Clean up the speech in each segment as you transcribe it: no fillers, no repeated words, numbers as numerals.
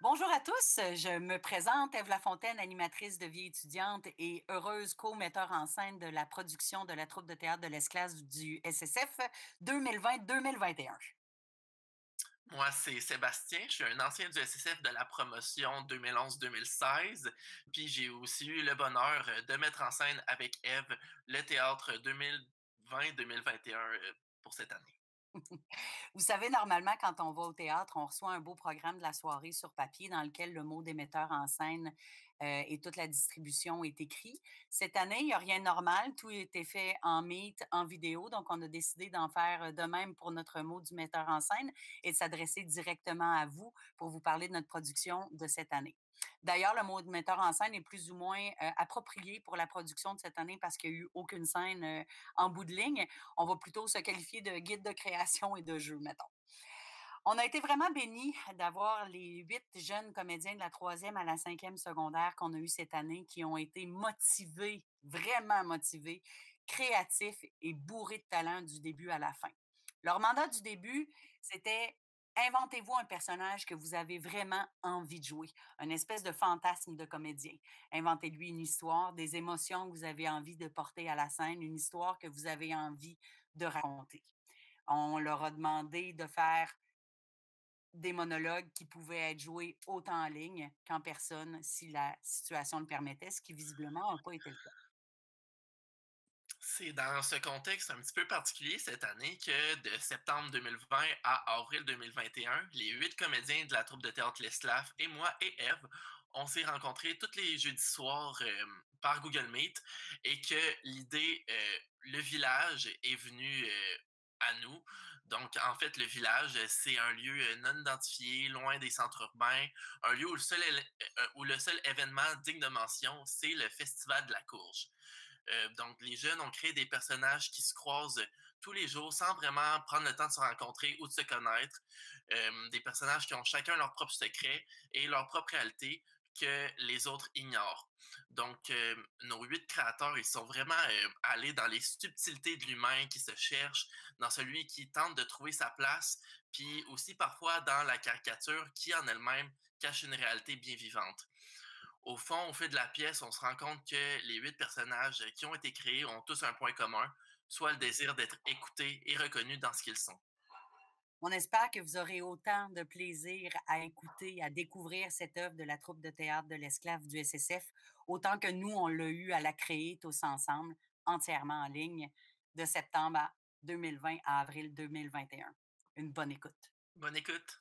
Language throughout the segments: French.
Bonjour à tous, je me présente, Ève Lafontaine, animatrice de vie étudiante et heureuse co-metteur en scène de la production de la troupe de théâtre de l'Esclave du SSF 2020-2021. Moi, c'est Sébastien. Je suis un ancien du SSF de la promotion 2011-2016. Puis j'ai aussi eu le bonheur de mettre en scène avec Eve le théâtre 2020-2021 pour cette année. Vous savez, normalement, quand on va au théâtre, on reçoit un beau programme de la soirée sur papier dans lequel le mot des metteurs en scène et toute la distribution est écrit. Cette année, il n'y a rien de normal. Tout a été fait en Meet, en vidéo. Donc, on a décidé d'en faire de même pour notre mot du metteur en scène et de s'adresser directement à vous pour vous parler de notre production de cette année. D'ailleurs, le mot de metteur en scène est plus ou moins approprié pour la production de cette année parce qu'il n'y a eu aucune scène en bout de ligne. On va plutôt se qualifier de guide de création et de jeu, mettons. On a été vraiment bénis d'avoir les 8 jeunes comédiens de la troisième à la cinquième secondaire qu'on a eu cette année qui ont été motivés, vraiment motivés, créatifs et bourrés de talent du début à la fin. Leur mandat du début, c'était inventez-vous un personnage que vous avez vraiment envie de jouer, une espèce de fantasme de comédien. Inventez-lui une histoire, des émotions que vous avez envie de porter à la scène, une histoire que vous avez envie de raconter. On leur a demandé de faire des monologues qui pouvaient être joués autant en ligne qu'en personne si la situation le permettait, ce qui visiblement n'a pas été le cas. C'est dans ce contexte un petit peu particulier cette année que de septembre 2020 à avril 2021, les 8 comédiens de la troupe de théâtre L'Esclave et moi et Eve, on s'est rencontrés tous les jeudis soirs par Google Meet et que l'idée, le village est venu à nous. Donc, en fait, le village, c'est un lieu non identifié, loin des centres urbains, un lieu où le seul événement digne de mention, c'est le Festival de la Courge. Donc, les jeunes ont créé des personnages qui se croisent tous les jours sans vraiment prendre le temps de se rencontrer ou de se connaître. Des personnages qui ont chacun leur propre secret et leur propre réalité que les autres ignorent. Donc, nos 8 créateurs, ils sont vraiment allés dans les subtilités de l'humain qui se cherche, dans celui qui tente de trouver sa place, puis aussi parfois dans la caricature qui en elle-même cache une réalité bien vivante. Au fond, au fil de la pièce, on se rend compte que les 8 personnages qui ont été créés ont tous un point commun, soit le désir d'être écoutés et reconnus dans ce qu'ils sont. On espère que vous aurez autant de plaisir à écouter, à découvrir cette œuvre de la troupe de théâtre de l'Esclave du SSF, autant que nous, on l'a eu à la créer tous ensemble, entièrement en ligne, de septembre 2020 à avril 2021. Une bonne écoute. Bonne écoute!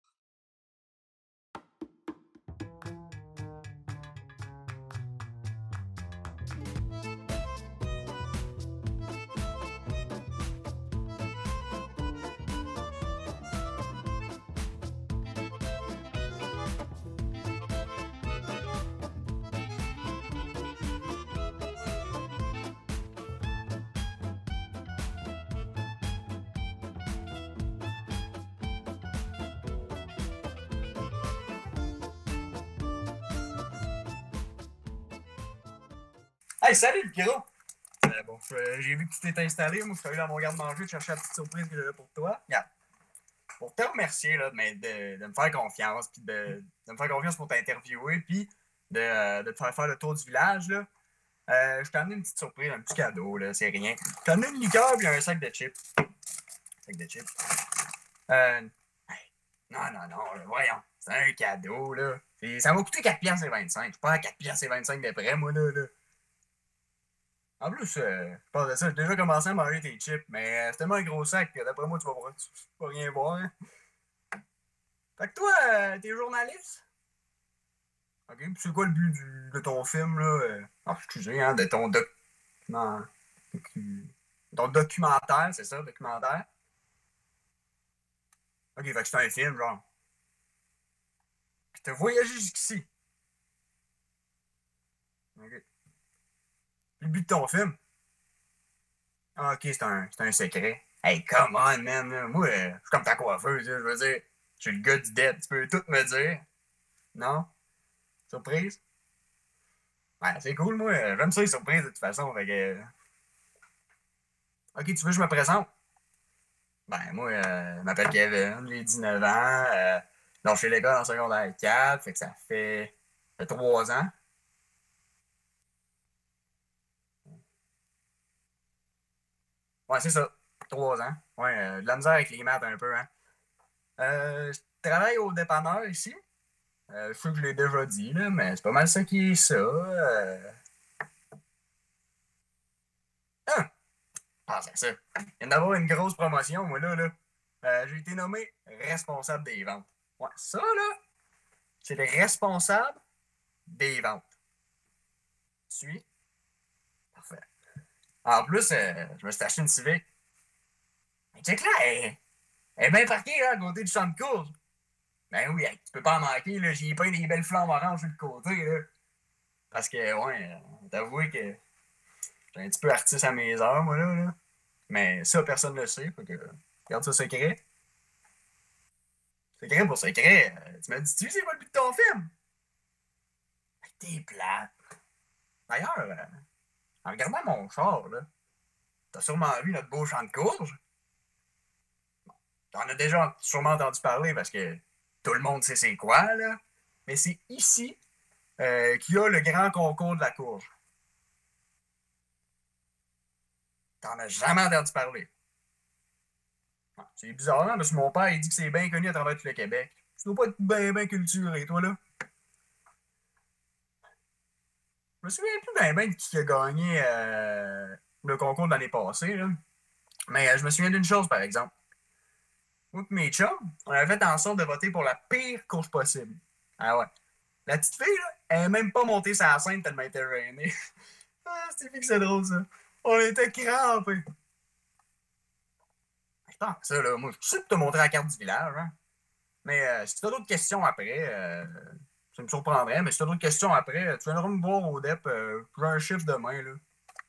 Hey, salut le gros! J'ai vu que tu t'étais installé. Moi, je suis allé dans mon garde-manger de chercher la petite surprise que j'avais pour toi. Regarde, pour te remercier là, de me faire confiance, puis de me faire confiance pour t'interviewer, puis de te faire le tour du village. Là. Je t'ai amené une petite surprise, un petit cadeau, là, c'est rien. Je t'ai amené une liqueur et un sac de chips. Sac de chips. Hey, non, là, voyons. C'est un cadeau, là. Ça m'a coûté 4,25$. Je suis pas à 4,25$ de près, moi, là. En plus, je pense de ça, j'ai déjà commencé à manger tes chips, mais c'est tellement un gros sac que d'après moi, tu vas rien voir. Hein. Fait que toi, t'es journaliste? Ok, puis c'est quoi le but de ton film, là? Ah, excusez, hein, de ton ton documentaire, c'est ça, documentaire? Ok, fait que c'est un film, genre. Puis t'as voyagé jusqu'ici. Ok. Puis le but de ton film? Ah, ok, c'est un secret. Hey, come on, man. Là. Moi, je suis comme ta coiffeuse. Là, je veux dire, je suis le gars du dead. Tu peux tout me dire. Non? Surprise? Ouais, c'est cool, moi. J'aime ça, les surprises, de toute façon. Fait que... Ok, tu veux que je me présente? Ben, moi, je m'appelle Kevin, j'ai 19 ans. lâché l'école en secondaire 4, fait que ça fait 3 ans. Ouais, c'est ça. 3 ans. Ouais, de la misère avec les maths un peu, hein. Je travaille au dépanneur ici. Je sais que je l'ai déjà dit, là, mais c'est pas mal ça qui est ça. Ah, pense à ça. Il vient d'avoir une grosse promotion, moi, là. J'ai été nommé responsable des ventes. Ouais, ça, là, c'est le responsable des ventes. Tu suis? Parfait. En plus, je me suis acheté une Civic. Mais check là, elle est bien parquée, là, à côté du champ de course. Ben oui, hey, tu peux pas en manquer, là. J'y ai peint des belles flammes oranges sur le côté, là. Parce que, ouais, t'avoues que j'ai un petit peu artiste à mes heures, moi, là. Mais ça, personne ne le sait. Fait que, garde ça secret. Secret pour secret. Tu m'as dit, tu sais quoi le but de ton film? T'es plate. D'ailleurs, en regardant mon char, là, t'as sûrement vu notre beau champ de courge. T'en as déjà sûrement entendu parler parce que tout le monde sait c'est quoi, là. Mais c'est ici qu'il y a le grand concours de la courge. T'en as jamais entendu parler. C'est bizarre, hein, parce que mon père, il dit que c'est bien connu à travers tout le Québec. Tu dois pas être bien culturé, toi, là. Je me souviens plus bien de qui a gagné le concours de l'année passée, là. Mais je me souviens d'une chose, par exemple. Moi et mes chums, on avait fait en sorte de voter pour la pire course possible. Ah ouais. La petite fille, là, elle n'est même pas montée sur la scène tellement elle était gênée. Ah, c'est drôle, ça. On était crampés. Attends, ça, là, moi, je suis sûr de te montrer la carte du village, hein. Mais si tu as d'autres questions après, ça me surprendrait, mais si tu as d'autres questions après, tu viendras me voir au DEP. J'ai un chiffre demain, là.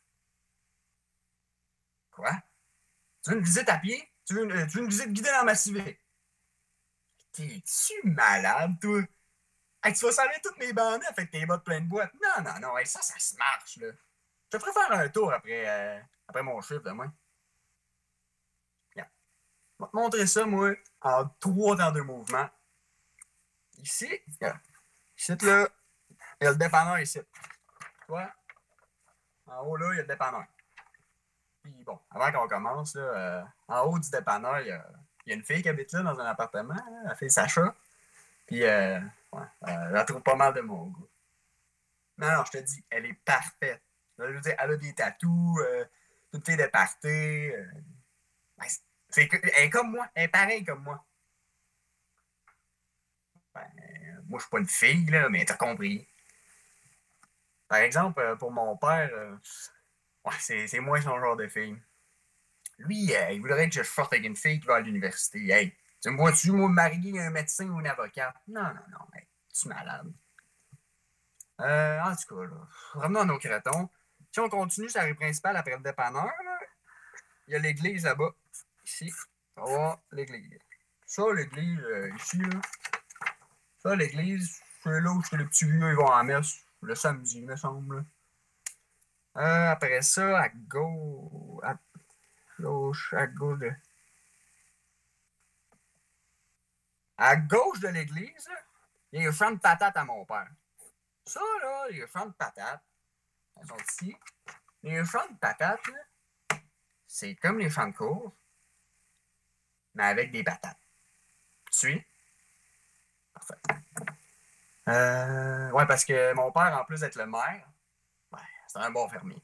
Quoi? Tu veux une visite à pied? Tu veux une visite guidée dans ma Civic? T'es-tu malade, toi? Hey, tu vas saler toutes mes bandits avec tes bottes pleines de boîtes. Non, non, non, hey, ça se marche, là. Je te ferai faire un tour après mon chiffre demain. Regarde. Je vais te montrer ça, moi, en 3 temps de mouvement. Ici, regarde. Ici, là, il y a le dépanneur ici. Tu vois? En haut, là, il y a le dépanneur. Puis bon, avant qu'on commence, là, en haut du dépanneur, il y a une fille qui habite là dans un appartement, là, la fille Sacha. Puis, ouais, je la trouve pas mal de mon goût. Non, non, je te dis, elle est parfaite. Je veux dire, elle a des tatous, toute fille de party. Ben, elle est comme moi, elle est pareille comme moi. Ben, moi, je suis pas une fille, là, mais t'as compris. Par exemple, pour mon père, ouais, c'est moi son genre de fille. Lui, il voudrait que je sorte avec une fille qui va à l'université. Hey, tu me vois-tu, moi, marier un médecin ou une avocate? Non, non, non, hey, tu es malade. En tout cas, là, revenons à nos cratons. Si on continue sur la rue principale après le dépanneur, là, il y a l'église là-bas. Ici, on va voir l'église. Ça, l'église, ici, là. Ça, l'église, c'est là où les petits vieux ils vont en messe le samedi, il me semble. Après ça, à gauche. À gauche de. À gauche de l'église, il y a un champ de patates à mon père. Ça, là, les champs de patates, elles sont ici. Les champs de patates, là, c'est comme les champs de course, mais avec des patates. Tu suis? Parfait. Ouais, parce que mon père, en plus d'être le maire, ouais, c'est un bon fermier.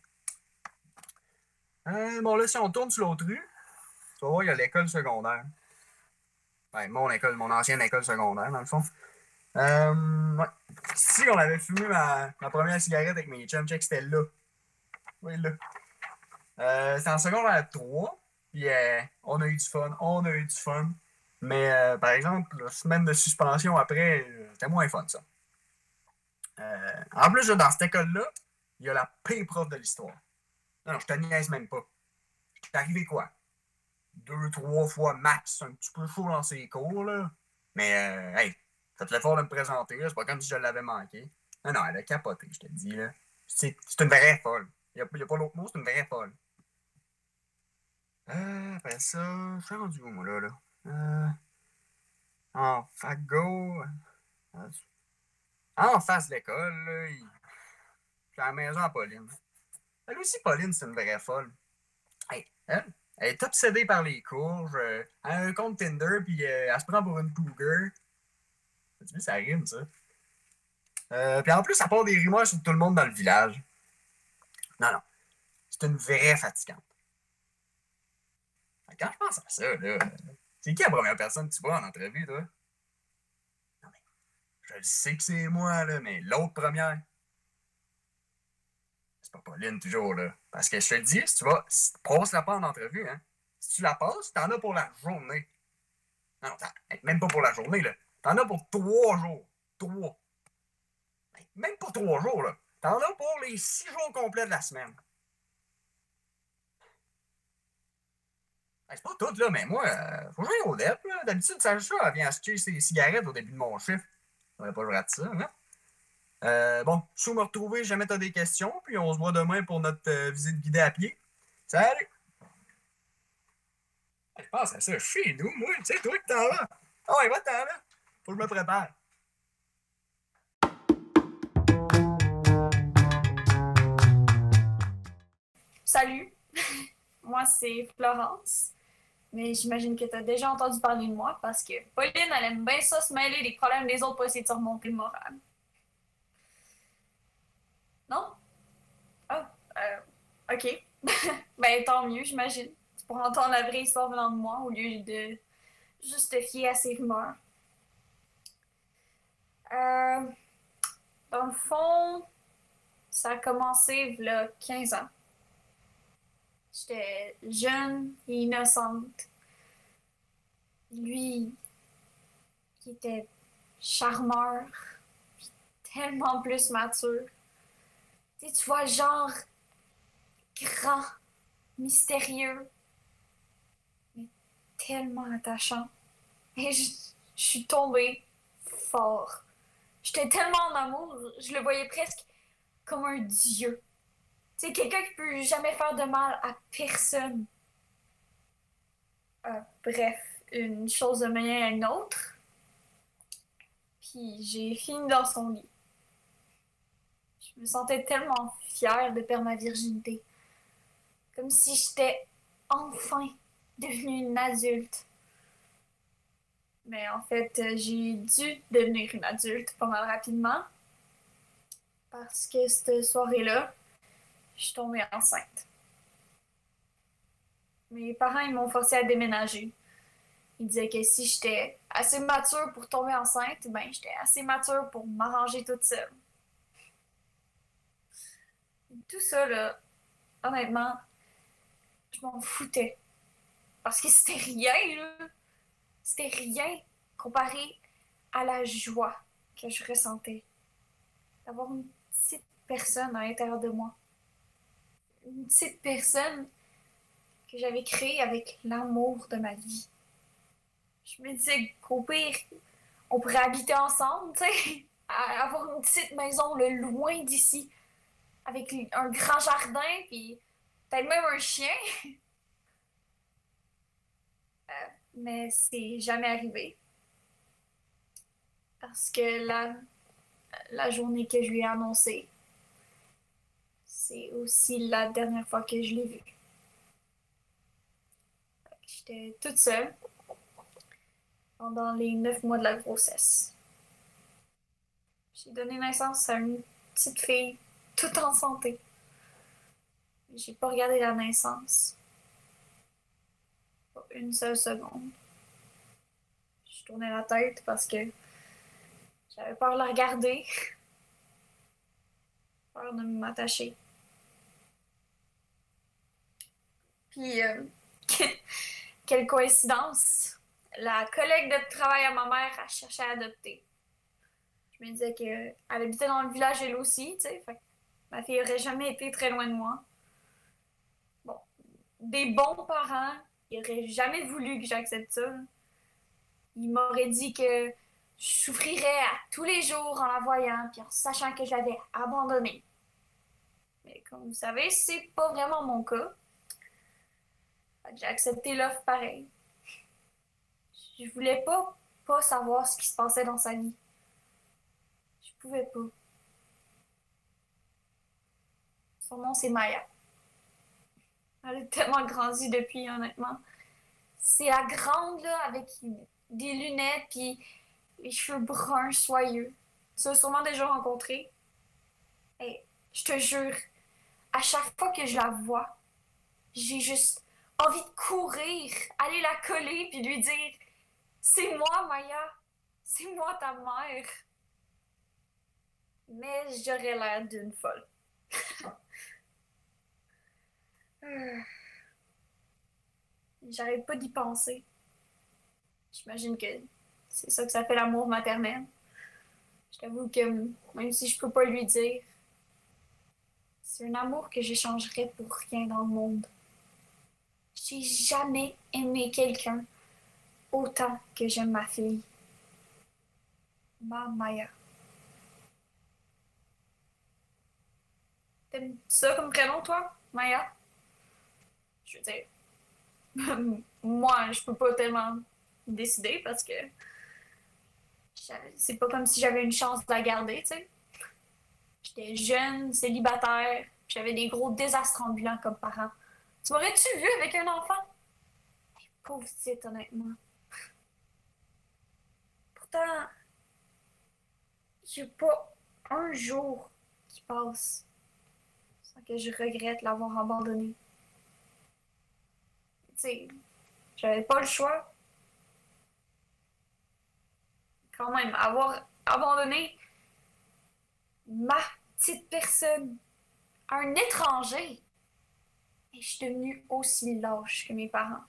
Bon, là, si on tourne sur l'autre rue, tu vas voir, il y a l'école secondaire. Ouais, mon ancienne école secondaire, dans le fond. Ouais. Si on avait fumé ma première cigarette avec mes chums, check, c'était là. Oui, là. C'était en secondaire 3. Puis on a eu du fun. On a eu du fun. Mais par exemple, la semaine de suspension après, c'était moins fun, ça. En plus, là, dans cette école-là, il y a la pire prof de l'histoire. Non, je te niaise même pas. T'es arrivé quoi? 2, 3 fois max, un petit peu chaud dans ses cours, là. Mais, hey, faites l'effort de me présenter, là. C'est pas comme si je l'avais manqué. Non, non, elle a capoté, je te dis, là. C'est une vraie folle. Il n'y a pas l'autre mot, c'est une vraie folle. Après ça, je suis rendu où, moi, là? en fago, en face de l'école, là, puis à la maison à Pauline. Elle aussi, Pauline, c'est une vraie folle. Hey, elle est obsédée par les courges, elle a un compte Tinder, puis elle se prend pour une cougar. Tu vois, ça rime, ça. Puis en plus, ça part des rumeurs sur tout le monde dans le village. Non, non. C'est une vraie fatigante. Quand je pense à ça, là, c'est qui la première personne que tu vois en entrevue, toi? Non, mais je le sais que c'est moi, là, mais l'autre première, c'est pas Pauline, toujours, là. Parce que je te le dis, si tu vas, passe-la pas en entrevue, hein. Si tu la passes, t'en as pour la journée. Non, même pas pour la journée, là. T'en as pour 3 jours. 3. Même pas 3 jours, là. T'en as pour les 6 jours complets de la semaine. C'est pas tout, là, mais moi, faut jouer au DEP, là. D'habitude, Sacha, elle vient acheter ses cigarettes au début de mon chiffre. Faudrait pas que je rate ça, hein? Bon, je me retrouver, jamais t'as des questions, puis on se voit demain pour notre visite guidée à pied. Salut! Je pense à ça chez nous, moi. Tu sais, toi que t'en vas. Ah ouais, va-t'en là. Faut que je me prépare. Salut, moi c'est Florence, mais j'imagine que tu as déjà entendu parler de moi parce que Pauline, elle aime bien ça se mêler des problèmes des autres pour essayer de se remonter le moral. Non? Ah, ok. Ben tant mieux, j'imagine. Tu pourras entendre la vraie histoire venant de moi au lieu de juste te fier à ces rumeurs. Euh, Dans le fond, ça a commencé il y a 15 ans. J'étais jeune et innocente. Lui, qui était charmeur, tellement plus mature. Tu vois, genre grand, mystérieux, mais tellement attachant. Et je suis tombée fort. J'étais tellement en amour, je le voyais presque comme un dieu. Tu sais, quelqu'un qui peut jamais faire de mal à personne. Bref, une chose de manière à une autre. Puis j'ai fini dans son lit. Je me sentais tellement fière de perdre ma virginité. Comme si j'étais enfin devenue une adulte. Mais en fait, j'ai dû devenir une adulte pas mal rapidement. Parce que cette soirée-là, je suis tombée enceinte. Mes parents, ils m'ont forcée à déménager. Ils disaient que si j'étais assez mature pour tomber enceinte, ben j'étais assez mature pour m'arranger toute seule. Tout ça, là, honnêtement, je m'en foutais. Parce que c'était rien, là. C'était rien comparé à la joie que je ressentais. D'avoir une petite personne à l'intérieur de moi. Une petite personne que j'avais créée avec l'amour de ma vie. Je me disais qu'au pire, on pourrait habiter ensemble, tu sais, avoir une petite maison le loin d'ici, avec un grand jardin, puis peut-être même un chien. Mais c'est jamais arrivé. Parce que la journée que je lui ai annoncé, c'est aussi la dernière fois que je l'ai vu. J'étais toute seule pendant les 9 mois de la grossesse. J'ai donné naissance à une petite fille, toute en santé. J'ai pas regardé la naissance. Pas une seule seconde. Je tournais la tête parce que j'avais peur de la regarder. Peur de m'attacher. Puis, quelle coïncidence! La collègue de travail à ma mère, elle cherchait à adopter. Je me disais qu'elle habitait dans le village elle aussi, tu sais. Fait que ma fille aurait jamais été très loin de moi. Bon, des bons parents, ils auraient jamais voulu que j'accepte ça. Ils m'auraient dit que je souffrirais à tous les jours en la voyant, puis en sachant que je l'avais abandonnée. Mais comme vous savez, c'est pas vraiment mon cas. Fait que j'ai accepté l'offre pareil. Je voulais pas pas savoir ce qui se passait dans sa vie. Je pouvais pas. Son nom, c'est Maya. Elle a tellement grandi depuis, honnêtement. C'est la grande, là, avec des lunettes puis les cheveux bruns soyeux. Tu l'as sûrement déjà rencontré. Et je te jure, à chaque fois que je la vois, j'ai juste envie de courir, aller la coller puis lui dire « C'est moi, Maya! C'est moi, ta mère! » Mais j'aurais l'air d'une folle. J'arrête pas d'y penser. J'imagine que c'est ça que ça fait l'amour maternel. Je t'avoue que même si je peux pas lui dire, c'est un amour que j'échangerais pour rien dans le monde. J'ai jamais aimé quelqu'un autant que j'aime ma fille. Ma Maya. T'aimes ça comme prénom, toi, Maya? Je veux dire, moi, je peux pas tellement décider parce que c'est pas comme si j'avais une chance de la garder, tu sais. J'étais jeune, célibataire, j'avais des gros désastres ambulants comme parents. Tu m'aurais-tu vu avec un enfant? Pauvre petite, honnêtement. Pourtant, j'ai pas un jour qui passe sans que je regrette l'avoir abandonné. Tu sais, j'avais pas le choix. Quand même, avoir abandonné ma petite personne à un étranger. Et je suis devenue aussi lâche que mes parents.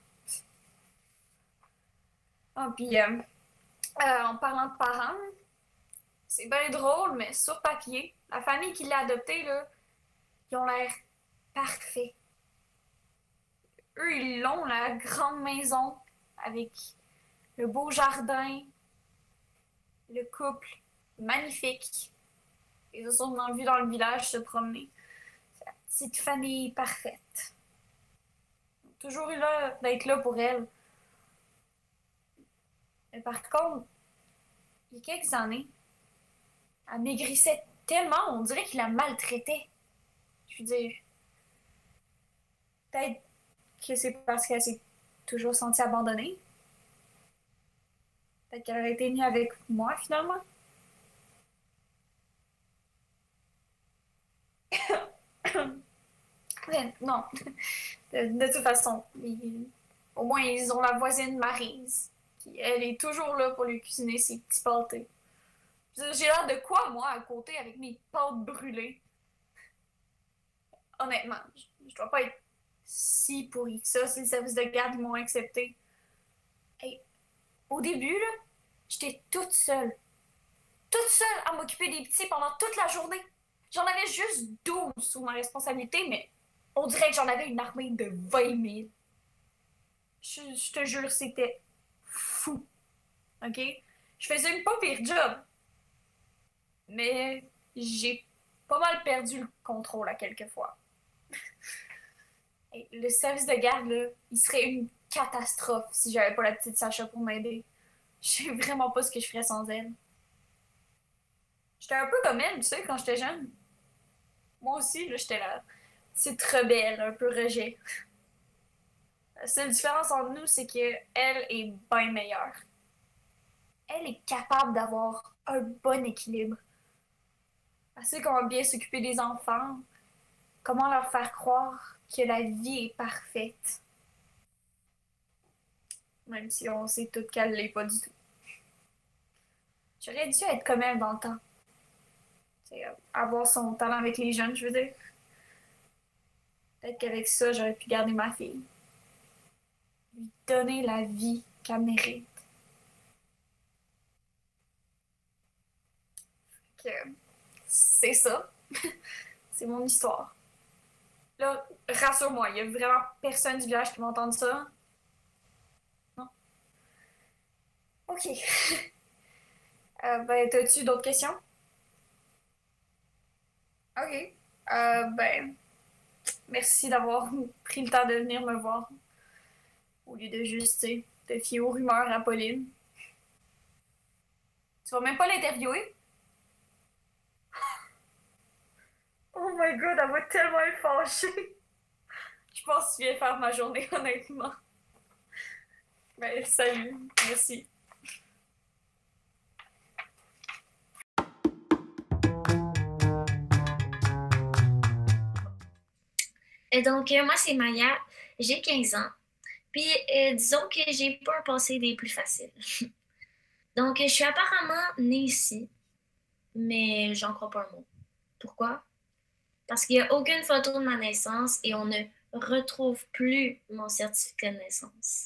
Ah, puis, en parlant de parents, c'est bien drôle, mais sur papier, la famille qui l'a adopté, là, ils ont l'air parfaits. Eux, ils l'ont, la grande maison, avec le beau jardin, le couple magnifique. Ils se sont vus dans le village se promener. C'est la petite famille parfaite. Ils ont toujours eu là d'être là pour elle. Mais par contre, il y a quelques années, elle maigrissait tellement, on dirait qu'il la maltraitait. Je veux dire, peut-être que c'est parce qu'elle s'est toujours sentie abandonnée. Peut-être qu'elle aurait été mieux avec moi, finalement. Mais non, de toute façon, au moins, ils ont la voisine Maryse, qui, elle, est toujours là pour lui cuisiner ses petits pâtés. J'ai l'air de quoi, moi, à côté, avec mes pâtes brûlées? Honnêtement, je dois pas être si pourri que ça si le service de garde m'ont accepté. Hey, au début, là, j'étais toute seule. Toute seule à m'occuper des petits pendant toute la journée. J'en avais juste 12 sous ma responsabilité, mais on dirait que j'en avais une armée de 20 000. Je te jure, c'était fou. OK? Je faisais une pas pire job. Mais j'ai pas mal perdu le contrôle à quelques fois. Et le service de garde, là, il serait une catastrophe si j'avais pas la petite Sacha pour m'aider. Je sais vraiment pas ce que je ferais sans elle. J'étais un peu comme elle, tu sais, quand j'étais jeune. Moi aussi, là, j'étais la petite rebelle, un peu rejet. La seule différence entre nous, c'est qu'elle est bien meilleure. Elle est capable d'avoir un bon équilibre. Elle sait comment bien s'occuper des enfants, comment leur faire croire que la vie est parfaite. Même si on sait toutes qu'elle l'est pas du tout. J'aurais dû être comme elle dans le temps. T'sais, avoir son talent avec les jeunes, je veux dire. Peut-être qu'avec ça, j'aurais pu garder ma fille. Lui donner la vie qu'elle mérite. Que c'est ça. C'est mon histoire. Là, rassure-moi, il y a vraiment personne du village qui va entendre ça. Non? OK. Ben, t'as-tu d'autres questions? OK. Ben, merci d'avoir pris le temps de venir me voir. Au lieu de juste, tu sais, te fier aux rumeurs à Pauline. Tu vas même pas l'interviewer? Oh my god, elle va tellement être fâchée. Je pense que tu viens faire ma journée, honnêtement. Ben, salut. Merci. Donc, moi, c'est Maya. J'ai 15 ans. Puis, disons que j'ai pas un passé des plus faciles. Donc, je suis apparemment née ici, mais j'en crois pas un mot. Pourquoi? Parce qu'il n'y a aucune photo de ma naissance et on ne retrouve plus mon certificat de naissance.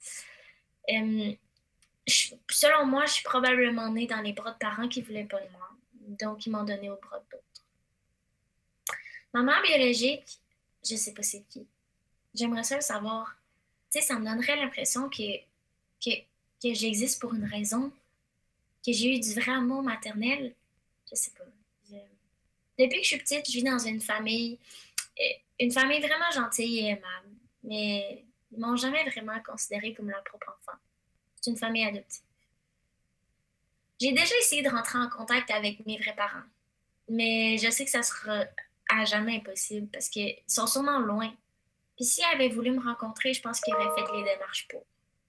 Selon moi, je suis probablement née dans les bras de parents qui ne voulaient pas de moi. Donc, ils m'ont donné au bras d'autres. Ma mère biologique, je sais pas c'est qui. J'aimerais ça le savoir. Tu sais, ça me donnerait l'impression que j'existe pour une raison, que j'ai eu du vrai amour maternel. Je sais pas. Depuis que je suis petite, je vis dans une famille vraiment gentille et aimable. Mais ils m'ont jamais vraiment considérée comme leur propre enfant. C'est une famille adoptive. J'ai déjà essayé de rentrer en contact avec mes vrais parents. Mais je sais que ça sera à jamais impossible parce qu'ils sont sûrement loin. Puis s'ils avaient voulu me rencontrer, je pense qu'ils auraient fait les démarches pour.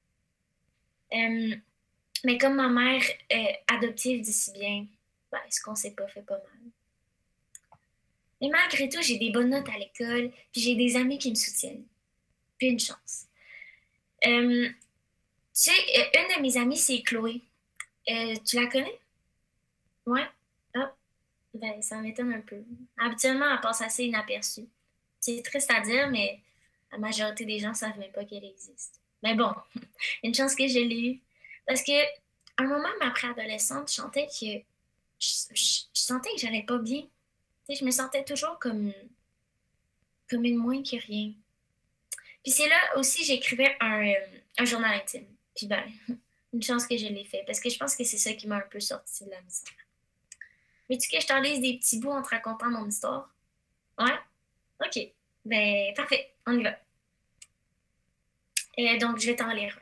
Mais comme ma mère adoptive dit si bien, ben, ce qu'on sait pas fait pas mal. Mais malgré tout, j'ai des bonnes notes à l'école, puis j'ai des amis qui me soutiennent. Puis une chance. Tu sais, une de mes amies, c'est Chloé. Tu la connais? Ouais? Ah, ben ça m'étonne un peu. Habituellement, elle passe assez inaperçue. C'est triste à dire, mais la majorité des gens ne savent même pas qu'elle existe. Mais bon, une chance que je l'ai eue. Parce que, à un moment, ma préadolescente, je sentais que j'allais pas bien. Tu sais, je me sentais toujours comme une moins que rien. Puis c'est là aussi j'écrivais un journal intime. Puis ben, une chance que je l'ai fait, parce que je pense que c'est ça qui m'a un peu sorti de la misère. Veux-tu que je t'en lise des petits bouts en te racontant mon histoire? Ouais? OK. Ben, parfait. On y va. Donc, je vais t'en lire.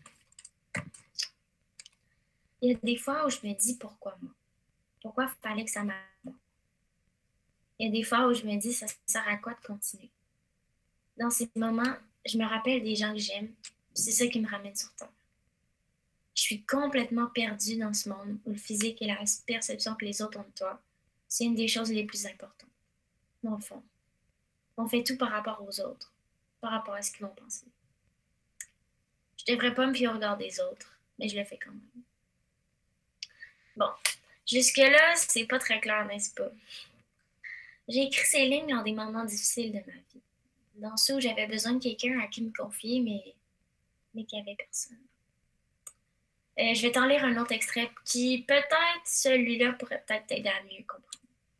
Il y a des fois où je me dis pourquoi moi? Pourquoi il fallait que ça m'arrive? Il y a des fois où je me dis ça sert à quoi de continuer? Dans ces moments, je me rappelle des gens que j'aime. C'est ça qui me ramène sur terre. Je suis complètement perdue dans ce monde où le physique et la perception que les autres ont de toi, c'est une des choses les plus importantes. Dans le fond, on fait tout par rapport aux autres, par rapport à ce qu'ils vont penser. Je devrais pas me fier au regard des autres, mais je le fais quand même. Bon, jusque-là, c'est pas très clair, n'est-ce pas? J'ai écrit ces lignes dans des moments difficiles de ma vie. Dans ceux où j'avais besoin de quelqu'un à qui me confier, mais qu'il n'y avait personne. Je vais t'en lire un autre extrait qui, peut-être, celui-là pourrait peut-être t'aider à mieux comprendre.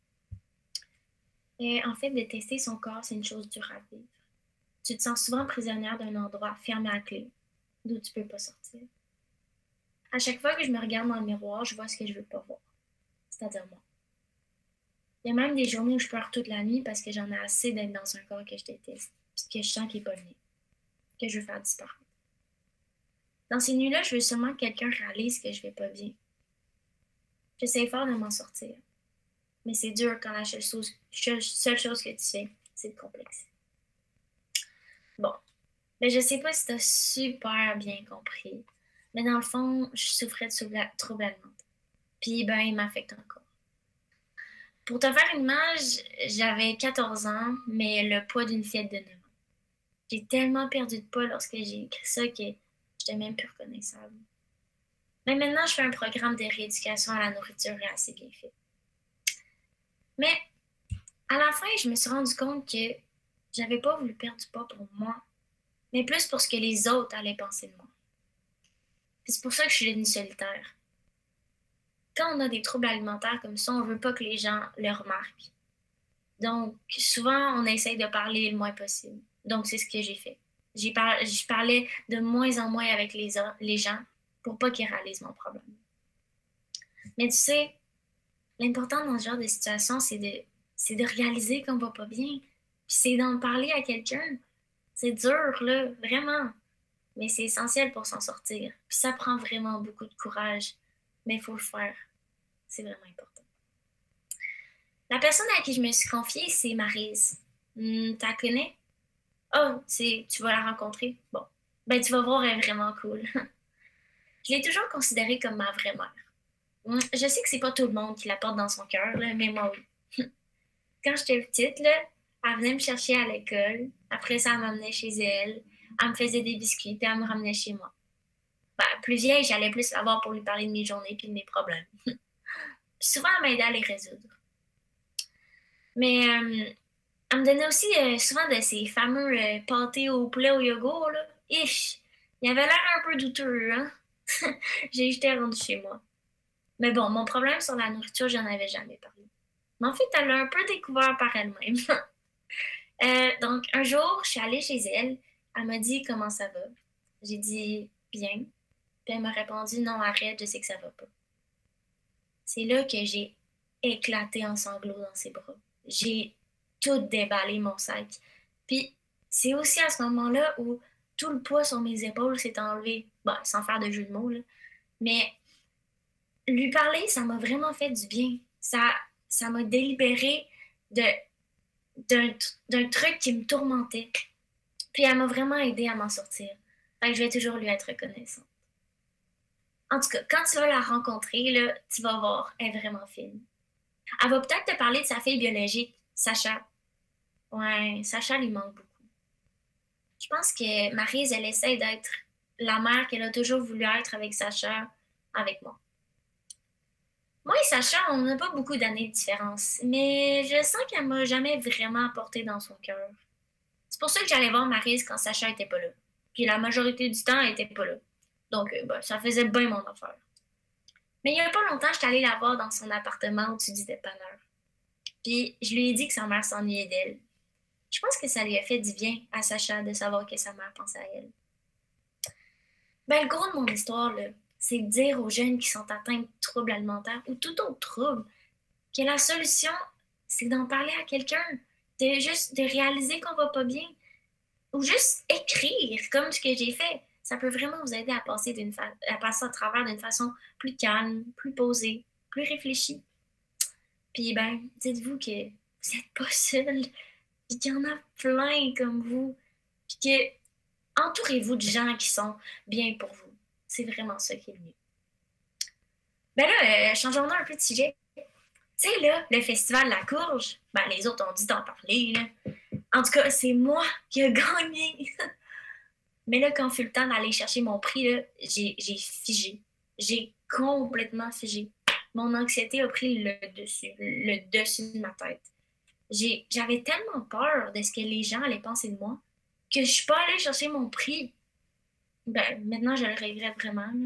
En fait, détester son corps, c'est une chose dure à vivre. Tu te sens souvent prisonnière d'un endroit fermé à clé, d'où tu peux pas sortir. À chaque fois que je me regarde dans le miroir, je vois ce que je veux pas voir, c'est-à-dire moi. Il y a même des journées où je pleure toute la nuit parce que j'en ai assez d'être dans un corps que je déteste, puis que je sens qu'il n'est pas le mien, que je veux faire disparaître. Dans ces nuits-là, je veux seulement que quelqu'un réalise que je vais pas bien. J'essaie fort de m'en sortir, mais c'est dur quand la seule chose que tu fais, c'est de complexer. Bon, mais je sais pas si tu as super bien compris, mais dans le fond, je souffrais de troubles alimentaires. Puis, ben, il m'affecte encore. Pour te faire une image, j'avais 14 ans, mais le poids d'une fillette de 9 ans. J'ai tellement perdu de poids lorsque j'ai écrit ça que j'étais même plus reconnaissable. Mais maintenant, je fais un programme de rééducation à la nourriture assez bien fait. Mais à la fin, je me suis rendu compte que j'avais pas voulu perdre du poids pour moi, mais plus pour ce que les autres allaient penser de moi. Puis c'est pour ça que je suis devenue solitaire. Quand on a des troubles alimentaires comme ça, on veut pas que les gens le remarquent. Donc, souvent, on essaye de parler le moins possible. Donc, c'est ce que j'ai fait. Je parlais de moins en moins avec les gens pour pas qu'ils réalisent mon problème. Mais tu sais, l'important dans ce genre de situation, c'est de réaliser qu'on va pas bien. Puis c'est d'en parler à quelqu'un. C'est dur, là, vraiment. Mais c'est essentiel pour s'en sortir. Puis ça prend vraiment beaucoup de courage mais il faut le faire. C'est vraiment important. La personne à qui je me suis confiée, c'est Maryse. Tu la connais? Oh, tu vas la rencontrer? Bon. Ben, tu vas voir, elle est vraiment cool. Je l'ai toujours considérée comme ma vraie mère. Je sais que c'est pas tout le monde qui la porte dans son cœur, mais moi, oui. Quand j'étais petite, là, elle venait me chercher à l'école. Après ça, elle m'emmenait chez elle. Elle me faisait des biscuits, puis elle me ramenait chez moi. Ben, plus vieille, j'allais plus la voir pour lui parler de mes journées puis de mes problèmes. Souvent, elle m'aidait à les résoudre. Mais elle me donnait aussi souvent de ces fameux pâtés au poulet au yogourt, là. Ish! Il avait l'air un peu douteux, hein? J'ai jeté rendu chez moi. Mais bon, mon problème sur la nourriture, j'en avais jamais parlé. Mais en fait, elle l'a un peu découvert par elle-même. Donc, un jour, je suis allée chez elle. Elle m'a dit comment ça va. J'ai dit bien. Puis elle m'a répondu non, arrête, je sais que ça va pas. C'est là que j'ai éclaté en sanglots dans ses bras. J'ai tout déballé mon sac. Puis c'est aussi à ce moment-là où tout le poids sur mes épaules s'est enlevé. Bon, sans faire de jeu de mots, là. Mais lui parler, ça m'a vraiment fait du bien. Ça m'a délibéré d'un truc qui me tourmentait. Puis elle m'a vraiment aidé à m'en sortir. Fait que je vais toujours lui être reconnaissante. En tout cas, quand tu vas la rencontrer, là, tu vas voir, elle est vraiment fine. Elle va peut-être te parler de sa fille biologique, Sacha. Ouais, Sacha lui manque beaucoup. Je pense que Maryse, elle essaie d'être la mère qu'elle a toujours voulu être avec Sacha, avec moi. Moi et Sacha, on n'a pas beaucoup d'années de différence, mais je sens qu'elle m'a jamais vraiment porté dans son cœur. C'est pour ça que j'allais voir Maryse quand Sacha était pas là. Puis la majorité du temps, elle était pas là. Donc, ça faisait bien mon affaire. Mais il y a pas longtemps, j'étais allée la voir dans son appartement au-dessus du dépanneur. Puis je lui ai dit que sa mère s'ennuyait d'elle. Je pense que ça lui a fait du bien à Sacha de savoir que sa mère pensait à elle. Ben, le gros de mon histoire, là, c'est de dire aux jeunes qui sont atteints de troubles alimentaires ou tout autre trouble que la solution, c'est d'en parler à quelqu'un, de réaliser qu'on va pas bien, ou juste écrire comme ce que j'ai fait. Ça peut vraiment vous aider à passer à travers d'une façon plus calme, plus posée, plus réfléchie. Puis ben, dites-vous que vous n'êtes pas seul, puis qu'il y en a plein comme vous, puis que entourez-vous de gens qui sont bien pour vous. C'est vraiment ça qui est le mieux. Ben là, changeons un peu de sujet. Tu sais, là, le festival de la courge, ben les autres ont dit d'en parler, là. En tout cas, c'est moi qui ai gagné. Mais là, quand fut le temps d'aller chercher mon prix, là, j'ai figé. J'ai complètement figé. Mon anxiété a pris le dessus de ma tête. J'avais tellement peur de ce que les gens allaient penser de moi que je suis pas allée chercher mon prix. Ben, maintenant, je le regrette vraiment. Là.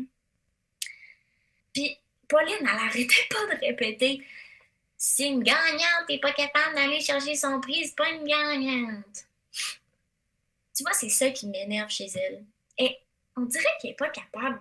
Puis, Pauline, elle arrêtait pas de répéter « Si une gagnante n'est pas capable d'aller chercher son prix, c'est pas une gagnante. » Tu vois, c'est ça qui m'énerve chez elle. Et on dirait qu'elle n'est pas capable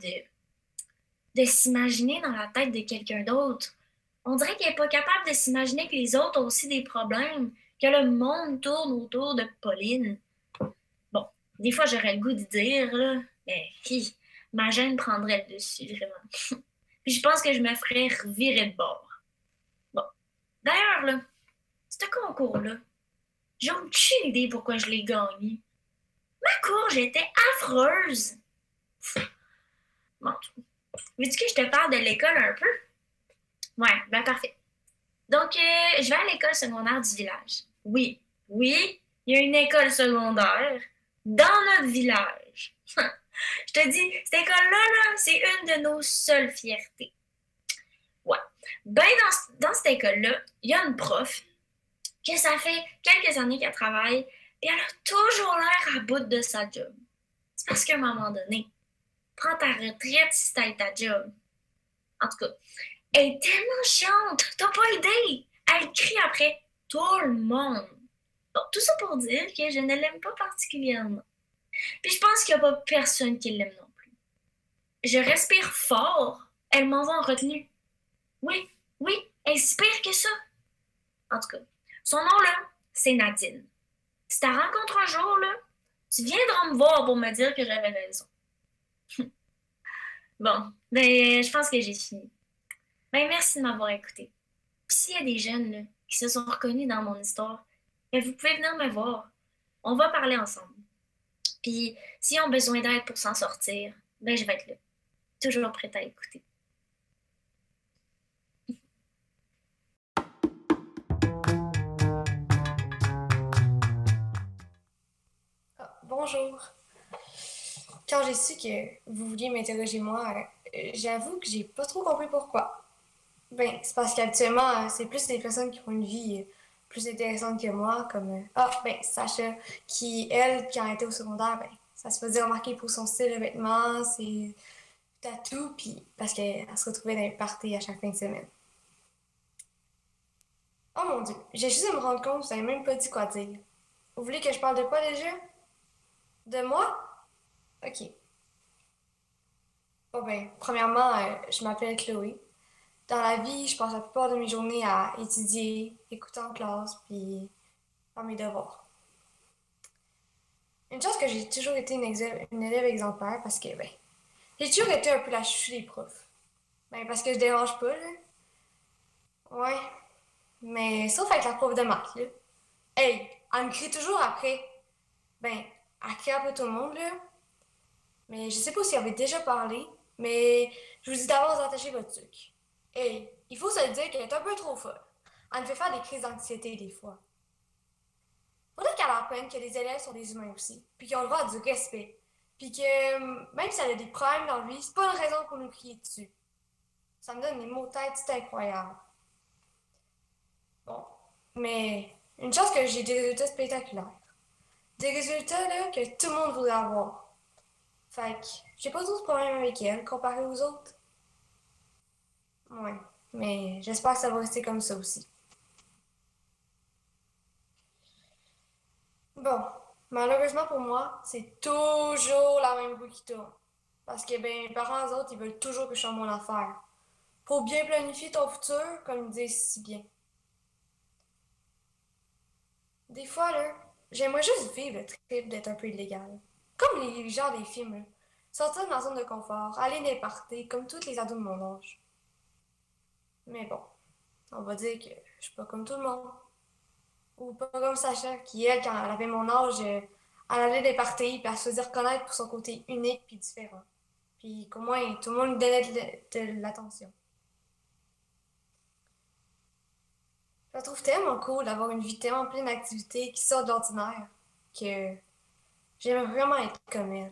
de s'imaginer dans la tête de quelqu'un d'autre. On dirait qu'elle n'est pas capable de s'imaginer que les autres ont aussi des problèmes, que le monde tourne autour de Pauline. Bon, des fois, j'aurais le goût de dire, là, mais ma gêne prendrait le dessus, vraiment. Puis je pense que je me ferais revirer de bord. Bon, d'ailleurs, là, ce concours-là, j'ai aucune idée pourquoi je l'ai gagné. Ma courge était affreuse. Bon, veux-tu que je te parle de l'école un peu? Ouais, ben parfait. Donc, je vais à l'école secondaire du village. Oui, il y a une école secondaire dans notre village. Je te dis, cette école-là, là, c'est une de nos seules fiertés. Ouais. Ben, dans cette école-là, il y a une prof que ça fait quelques années qu'elle travaille. Et elle a toujours l'air à bout de sa job. C'est parce qu'à un moment donné, prends ta retraite si t'as ta job. En tout cas, elle est tellement chiante, t'as pas idée. Elle crie après tout le monde. Bon, tout ça pour dire que je ne l'aime pas particulièrement. Puis je pense qu'il n'y a pas personne qui l'aime non plus. Je respire fort, elle m'envoie en retenue. Oui, elle est si pire que ça. En tout cas, son nom là, c'est Nadine. Si tu la rencontres un jour, là, tu viendras me voir pour me dire que j'avais raison. Bon, ben, je pense que j'ai fini. Ben, merci de m'avoir écouté. Puis s'il y a des jeunes là, qui se sont reconnus dans mon histoire, ben, vous pouvez venir me voir. On va parler ensemble. Puis s'ils ont besoin d'aide pour s'en sortir, ben je vais être là. Toujours prête à écouter. Bonjour. Quand j'ai su que vous vouliez m'interroger moi, j'avoue que j'ai pas trop compris pourquoi. Ben, c'est parce qu'habituellement, c'est plus des personnes qui ont une vie plus intéressante que moi, comme Sacha, qui, elle, quand elle était au secondaire, ben, ça se faisait remarquer pour son style de vêtements, ses tatous, puis parce qu'elle se retrouvait dans les parties à chaque fin de semaine. Oh mon Dieu, j'ai juste à me rendre compte, vous avez même pas dit quoi dire. Vous voulez que je parle de quoi déjà? De moi? Ok. Bon ben, premièrement, je m'appelle Chloé. Dans la vie, je passe la plupart de mes journées à étudier, écouter en classe, puis faire mes devoirs. Une chose que j'ai toujours été une élève exemplaire parce que, ben, j'ai toujours été un peu la chouchou des profs. Ben, parce que je dérange pas, là. Ouais. Mais sauf avec la prof de maths, là. Hey, elle me crie toujours après. Ben, elle crie un peu tout le monde, là. Mais je sais pas si elle avait déjà parlé, mais je vous dis d'avance d'attacher votre truc. Hey, il faut se le dire qu'elle est un peu trop folle. Elle me fait faire des crises d'anxiété des fois. Faudrait qu'elle apprenne que les élèves sont des humains aussi, puis qu'ils ont le droit à du respect. Puis que même si elle a des problèmes dans la vie, c'est pas une raison pour nous crier dessus. Ça me donne des mots de tête, c'est incroyable. Bon, mais une chance que j'ai des résultats spectaculaires. Des résultats là, que tout le monde voudrait avoir. Fait que j'ai pas trop de problème avec elle comparé aux autres. Ouais, mais j'espère que ça va rester comme ça aussi. Bon, malheureusement pour moi, c'est toujours la même roue qui tourne. Parce que ben, mes parents, eux autres, ils veulent toujours que je sois mon affaire. Faut bien planifier ton futur, comme ils disent si bien. Des fois, là, j'aimerais juste vivre le trip d'être un peu illégal. Comme les gens des films, là. Sortir de ma zone de confort, aller dans les parties, comme tous les ados de mon âge. Mais bon, on va dire que je suis pas comme tout le monde. Ou pas comme Sacha, qui, elle, quand elle avait mon âge, elle allait des parties, puis elle se faisait reconnaître pour son côté unique puis différent. Puis qu'au moins, tout le monde lui donnait de l'attention. Je la trouve tellement cool d'avoir une vie tellement pleine d'activités qui sort de l'ordinaire que j'aimerais vraiment être comme elle.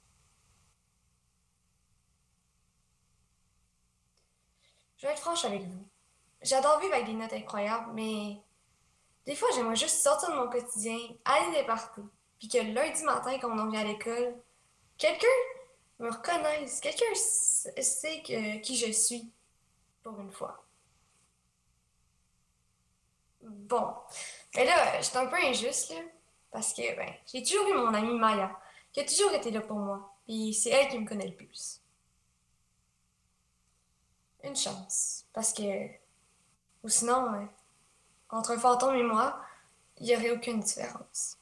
Je vais être franche avec vous. J'adore vivre avec des notes incroyables, mais des fois, j'aimerais juste sortir de mon quotidien, aller des parties, puis que le lundi matin, quand on en vient à l'école, quelqu'un me reconnaisse, quelqu'un sait qui je suis, pour une fois. Bon, mais là, j'étais un peu injuste, là, parce que, ben, j'ai toujours eu mon amie Maya, qui a toujours été là pour moi, puis c'est elle qui me connaît le plus. Une chance, parce que, ou sinon, entre un fantôme et moi, il n'y aurait aucune différence.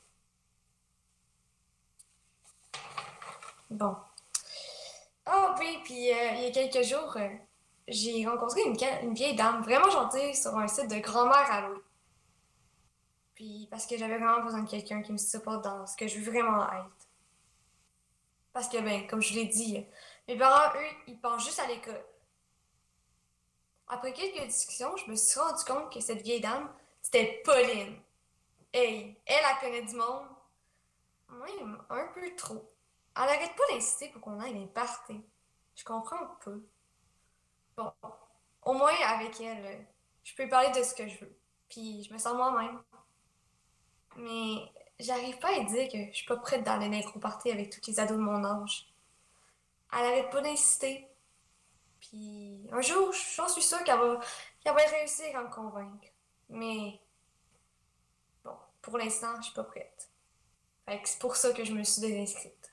Bon. Ah oui, puis il y a quelques jours, j'ai rencontré une vieille dame vraiment gentille sur un site de grand-mère à Louis. Puis parce que j'avais vraiment besoin de quelqu'un qui me supporte dans ce que je veux vraiment être. Parce que, ben, comme je l'ai dit, mes parents, eux, ils pensent juste à l'école. Après quelques discussions, je me suis rendu compte que cette vieille dame, c'était Pauline. Hey, elle connaît du monde. Même un peu trop. Elle arrête pas d'insister pour qu'on aille les parties. Je comprends un peu. Bon, au moins avec elle, je peux parler de ce que je veux. Puis je me sens moi-même. Mais j'arrive pas à dire que je suis pas prête d'aller dans les gros parties avec tous les ados de mon âge. Elle arrête pas d'insister. Puis un jour, j'en suis sûre qu'elle va réussir à me convaincre. Mais bon, pour l'instant, je suis pas prête. Fait que c'est pour ça que je me suis désinscrite.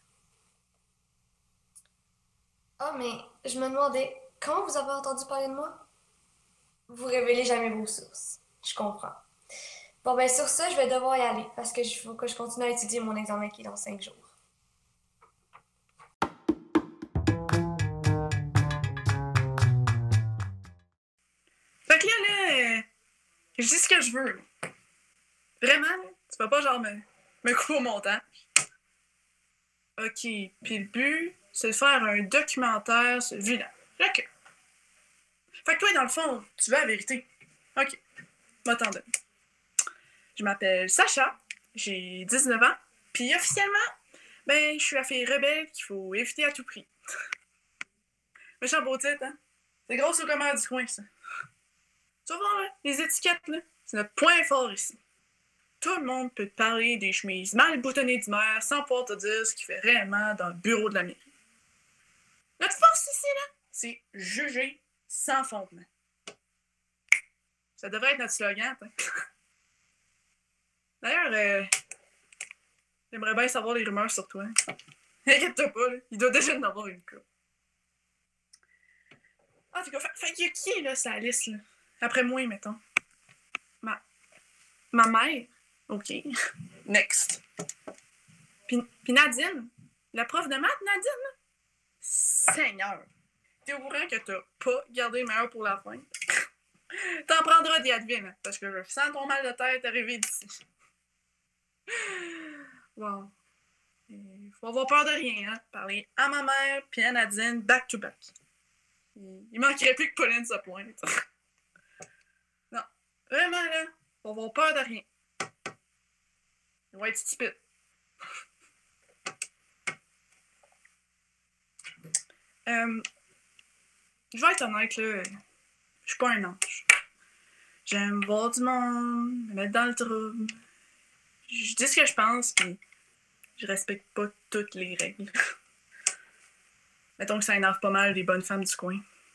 Ah, mais je me demandais, comment vous avez entendu parler de moi? Vous révélez jamais vos sources. Je comprends. Bon, ben sur ça, je vais devoir y aller parce que faut que je continue à étudier mon examen qui est dans 5 jours. Je dis ce que je veux. Là. Vraiment, là, tu vas pas genre me couper au montage. OK, puis le but, c'est de faire un documentaire sur le village. OK. Fait que toi, dans le fond, tu veux la vérité. OK. M'attendez. Je m'appelle Sacha, j'ai 19 ans, puis officiellement, ben, je suis la fille rebelle qu'il faut éviter à tout prix. Méchant beau titre, hein? C'est gros au commerce du coin, ça. Tu vas voir, là, les étiquettes, là, c'est notre point fort ici. Tout le monde peut te parler des chemises mal boutonnées du maire sans pouvoir te dire ce qu'il fait réellement dans le bureau de la mairie. Notre force ici, là, c'est juger sans fondement. Ça devrait être notre slogan, hein? D'ailleurs, j'aimerais bien savoir les rumeurs sur toi. Inquiète-toi pas, là, il doit déjà en avoir une couple. En tout cas, fait qu'il y a qui, là, sur la liste, là? Après moi, mettons. Ma mère. OK. Next. Puis Nadine. La prof de maths, Nadine, là? Seigneur. T'es au courant que t'as pas gardé le meilleur pour la fin? T'en prendras des advines, hein, parce que je sens ton mal de tête arriver d'ici. Wow. Il faut avoir peur de rien, hein? Parler à ma mère puis à Nadine back-to-back. Il manquerait plus que Pauline se pointe. Non. Vraiment, là, faut avoir peur de rien. Il va être stupide. Je vais être honnête, là. Je suis pas un ange. J'aime voir du monde, me mettre dans le trouble. Je dis ce que je pense, puis je respecte pas toutes les règles. Mettons que ça énerve pas mal les bonnes femmes du coin.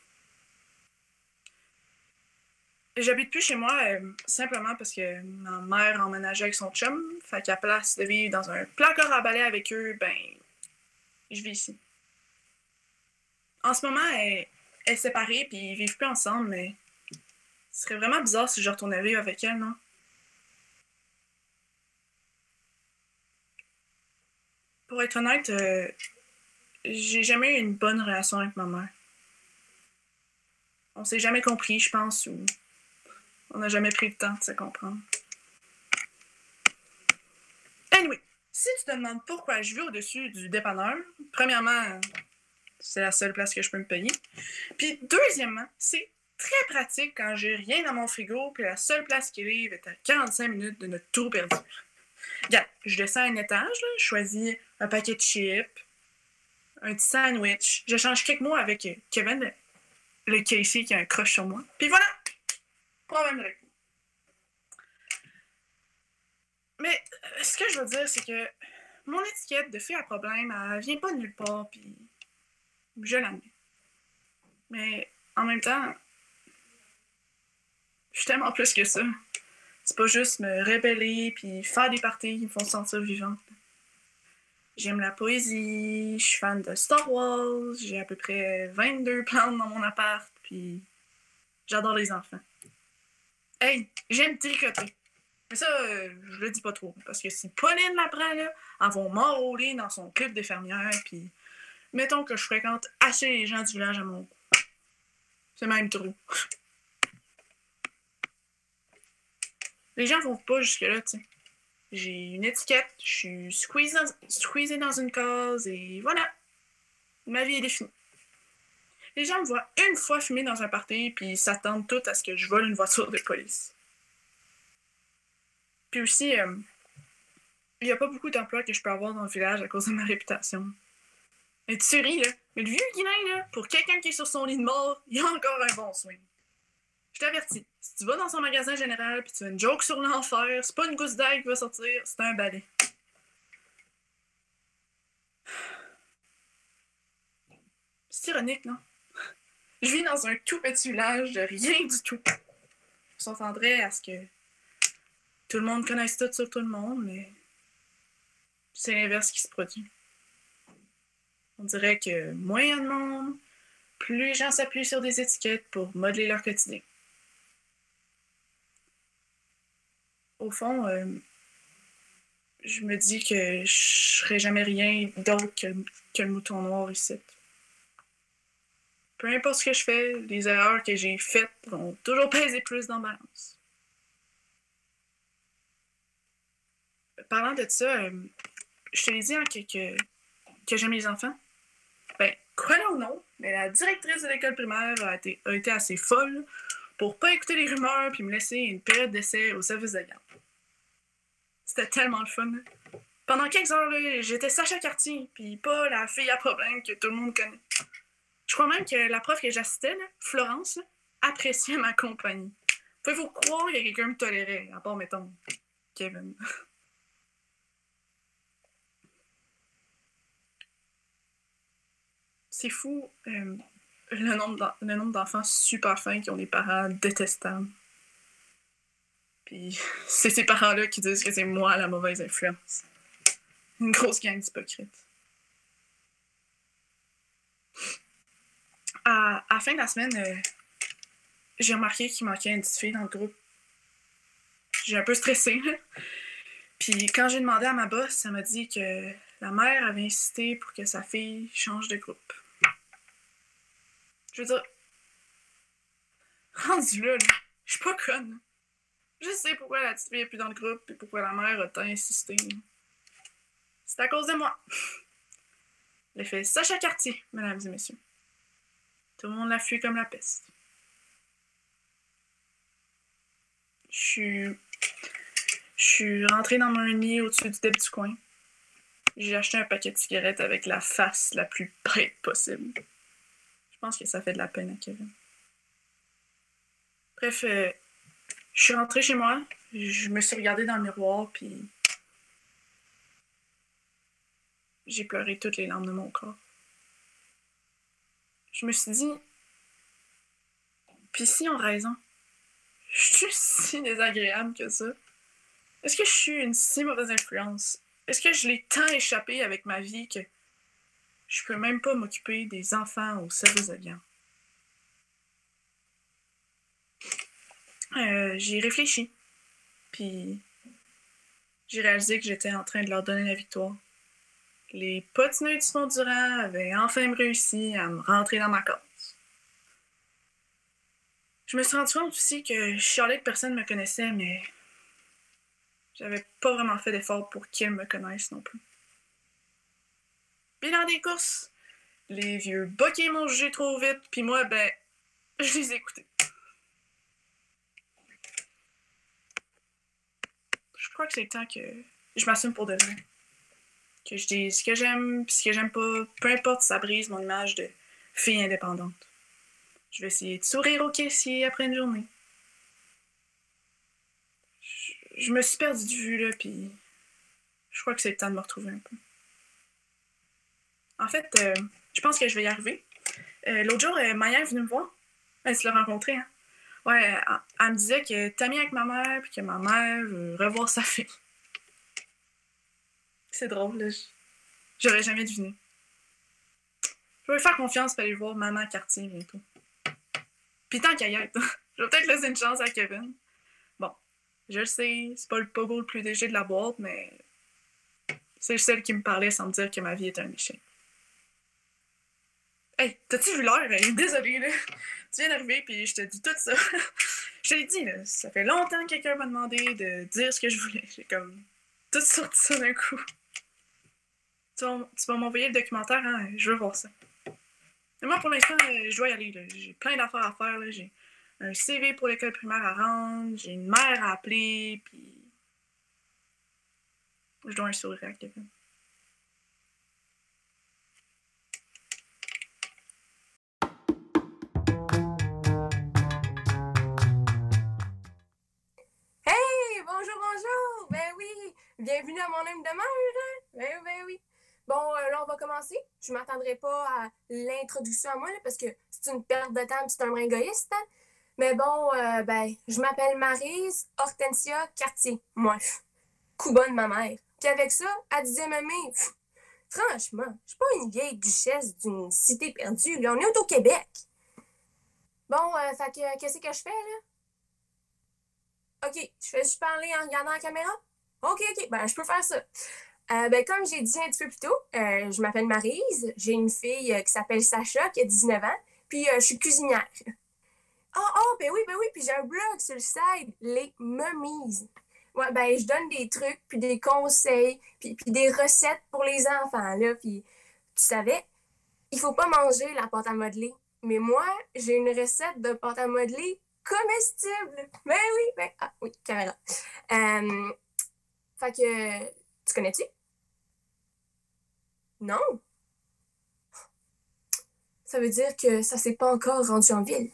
J'habite plus chez moi simplement parce que ma mère emménageait avec son chum. Fait qu'à place de vivre dans un placard à balai avec eux, ben, je vis ici. En ce moment, elle est séparée puis ils vivent plus ensemble, mais ce serait vraiment bizarre si je retournais vivre avec elle, non? Pour être honnête, j'ai jamais eu une bonne relation avec ma mère. On s'est jamais compris, je pense, ou on n'a jamais pris le temps de se comprendre. Anyway, si tu te demandes pourquoi je vis au-dessus du dépanneur, premièrement, c'est la seule place que je peux me payer. Puis deuxièmement, c'est très pratique quand j'ai rien dans mon frigo puis la seule place qui livre est à 45 minutes de notre tour perdu. Regarde, je descends un étage, là, je choisis un paquet de chips, un petit sandwich, j'échange quelques mots avec Kevin, le caissier qui a un crush sur moi. Puis voilà! Problème réglé. Mais ce que je veux dire, c'est que mon étiquette de fille à problème, elle vient pas de nulle part, puis je l'admets. Mais en même temps, je suis tellement plus que ça. C'est pas juste me rebeller puis faire des parties qui me font sentir vivante. J'aime la poésie, je suis fan de Star Wars, j'ai à peu près 22 plantes dans mon appart, puis j'adore les enfants. Hey, j'aime tricoter. Mais ça, je le dis pas trop, parce que si Pauline m'apprend, là, elles vont m'enrôler dans son club d'infirmière, puis mettons que je fréquente assez les gens du village à mon goût. C'est même trop. Les gens vont pas jusque-là, tu sais. J'ai une étiquette, je suis squeezée dans une case, et voilà. Ma vie est définie. Les gens me voient une fois fumer dans un party, puis ils s'attendent tous à ce que je vole une voiture de police. Puis aussi, il y a pas beaucoup d'emplois que je peux avoir dans le village à cause de ma réputation. Mais tu ris, là. Mais le vieux Guinan, là, pour quelqu'un qui est sur son lit de mort, il a encore un bon swing. Je t'avertis, si tu vas dans son magasin général pis tu as une joke sur l'enfer, c'est pas une gousse d'ail qui va sortir, c'est un balai. C'est ironique, non? Je vis dans un tout petit village de rien du tout. On s'entendrait à ce que tout le monde connaisse tout sur tout le monde, mais c'est l'inverse qui se produit. On dirait que moins il y a de monde, plus les gens s'appuient sur des étiquettes pour modeler leur quotidien. Au fond, je me dis que je serais jamais rien d'autre que le mouton noir ici. Peu importe ce que je fais, les erreurs que j'ai faites vont toujours peser plus dans la balance. parlant de ça, je te l'ai dit hein, que j'aime les enfants. Ben, croyez ou non, mais la directrice de l'école primaire a été assez folle pour pas écouter les rumeurs puis me laisser une période d'essai au service de garde. C'était tellement le fun. Pendant quelques heures, là, j'étais Sacha Cartier, puis pas la fille à problème que tout le monde connaît. Je crois même que la prof que j'assistais, là, Florence, là, appréciait ma compagnie. Pouvez-vous croire que quelqu'un me tolérait, à part, mettons, Kevin. C'est fou, le nombre d'enfants super fins qui ont des parents détestables. Puis c'est ces parents-là qui disent que c'est moi la mauvaise influence. Une grosse gang d'hypocrites. À la fin de la semaine, j'ai remarqué qu'il manquait une petite fille dans le groupe. J'ai un peu stressé, là. Puis quand j'ai demandé à ma boss, elle m'a dit que la mère avait insisté pour que sa fille change de groupe. Je veux dire, rendu là, je suis pas conne. Je sais pourquoi la petite fille est plus dans le groupe et pourquoi la mère a tant insisté. C'est à cause de moi. L'effet Sacha Cartier, mesdames et messieurs. Tout le monde l'a fui comme la peste. Je suis rentrée dans mon lit au-dessus du début du coin. J'ai acheté un paquet de cigarettes avec la face la plus prête possible. Je pense que ça fait de la peine à Kevin. Bref, je suis rentrée chez moi. Je me suis regardée dans le miroir, puis j'ai pleuré toutes les larmes de mon corps. Je me suis dit, puis si ont raison, je suis si désagréable que ça. Est-ce que je suis une si mauvaise influence? Est-ce que je l'ai tant échappé avec ma vie que je peux même pas m'occuper des enfants au service de garde? J'y ai réfléchi, puis j'ai réalisé que j'étais en train de leur donner la victoire. Les patineux du Fond Durand avaient enfin réussi à me rentrer dans ma case. Je me suis rendu compte aussi que je chialais que personne ne me connaissait, mais j'avais pas vraiment fait d'effort pour qu'ils me connaissent non plus. Bilan des courses, les vieux boquets m'ont jugé trop vite, puis moi, ben, je les ai écoutés. Je crois que c'est le temps que je m'assume pour de vrai. Que je dise ce que j'aime, puis ce que j'aime pas, peu importe si ça brise mon image de fille indépendante. Je vais essayer de sourire au caissier après une journée. Je me suis perdue de vue, là, puis je crois que c'est le temps de me retrouver un peu. En fait, je pense que je vais y arriver. L'autre jour, Maya est venue me voir. Elle se l'a rencontrée, hein. Ouais, elle me disait que t'es amie avec ma mère, puis que ma mère veut revoir sa fille. C'est drôle, là. J'aurais jamais deviné. Je vais faire confiance pour aller voir Maman Cartier bientôt. Puis tant qu'à y être, je vais peut-être laisser une chance à Kevin. Bon, je le sais, c'est pas le pogo le plus léger de la boîte, mais c'est le seul qui me parlait sans me dire que ma vie est un échec. Hey, t'as-tu vu l'heure? Désolée, là. Tu viens d'arriver, puis je te dis tout ça. Je te l'ai dit, là, ça fait longtemps que quelqu'un m'a demandé de dire ce que je voulais. J'ai comme tout sorti ça d'un coup. Tu vas m'envoyer le documentaire, hein? Je veux voir ça. Et moi, pour l'instant, je dois y aller, là. J'ai plein d'affaires à faire, là. J'ai un CV pour l'école primaire à rendre, j'ai une mère à appeler, puis je dois un sourire à Kevin. Hey, bonjour! Ben oui, bienvenue à mon âme de mère, hein? Ben oui. Bon, là, on va commencer. Je m'attendrai pas à l'introduction à moi, là, parce que c'est une perte de temps et c'est un brin égoïste, hein? Mais bon, je m'appelle Maryse Hortensia Cartier. Moi, coup bonne ma mère. Puis avec ça, elle disait mamie, franchement, je suis pas une vieille duchesse d'une cité perdue, là. On est au Québec. Bon, fait que, qu'est-ce que je fais, là? OK, je fais juste parler en regardant la caméra? OK, ben, je peux faire ça. Comme j'ai dit un petit peu plus tôt, je m'appelle Maryse, j'ai une fille qui s'appelle Sacha, qui a 19 ans, puis je suis cuisinière. Ben oui, puis j'ai un blog sur le site, Les Mummies. Ouais, ben, je donne des trucs, puis des conseils, puis des recettes pour les enfants, là. Puis, tu savais, il faut pas manger la pâte à modeler. Mais moi, j'ai une recette de pâte à modeler comestible. Ben oui, ben... Ah oui, caméra. Fait que... Tu connais-tu? Non? Ça veut dire que ça s'est pas encore rendu en ville.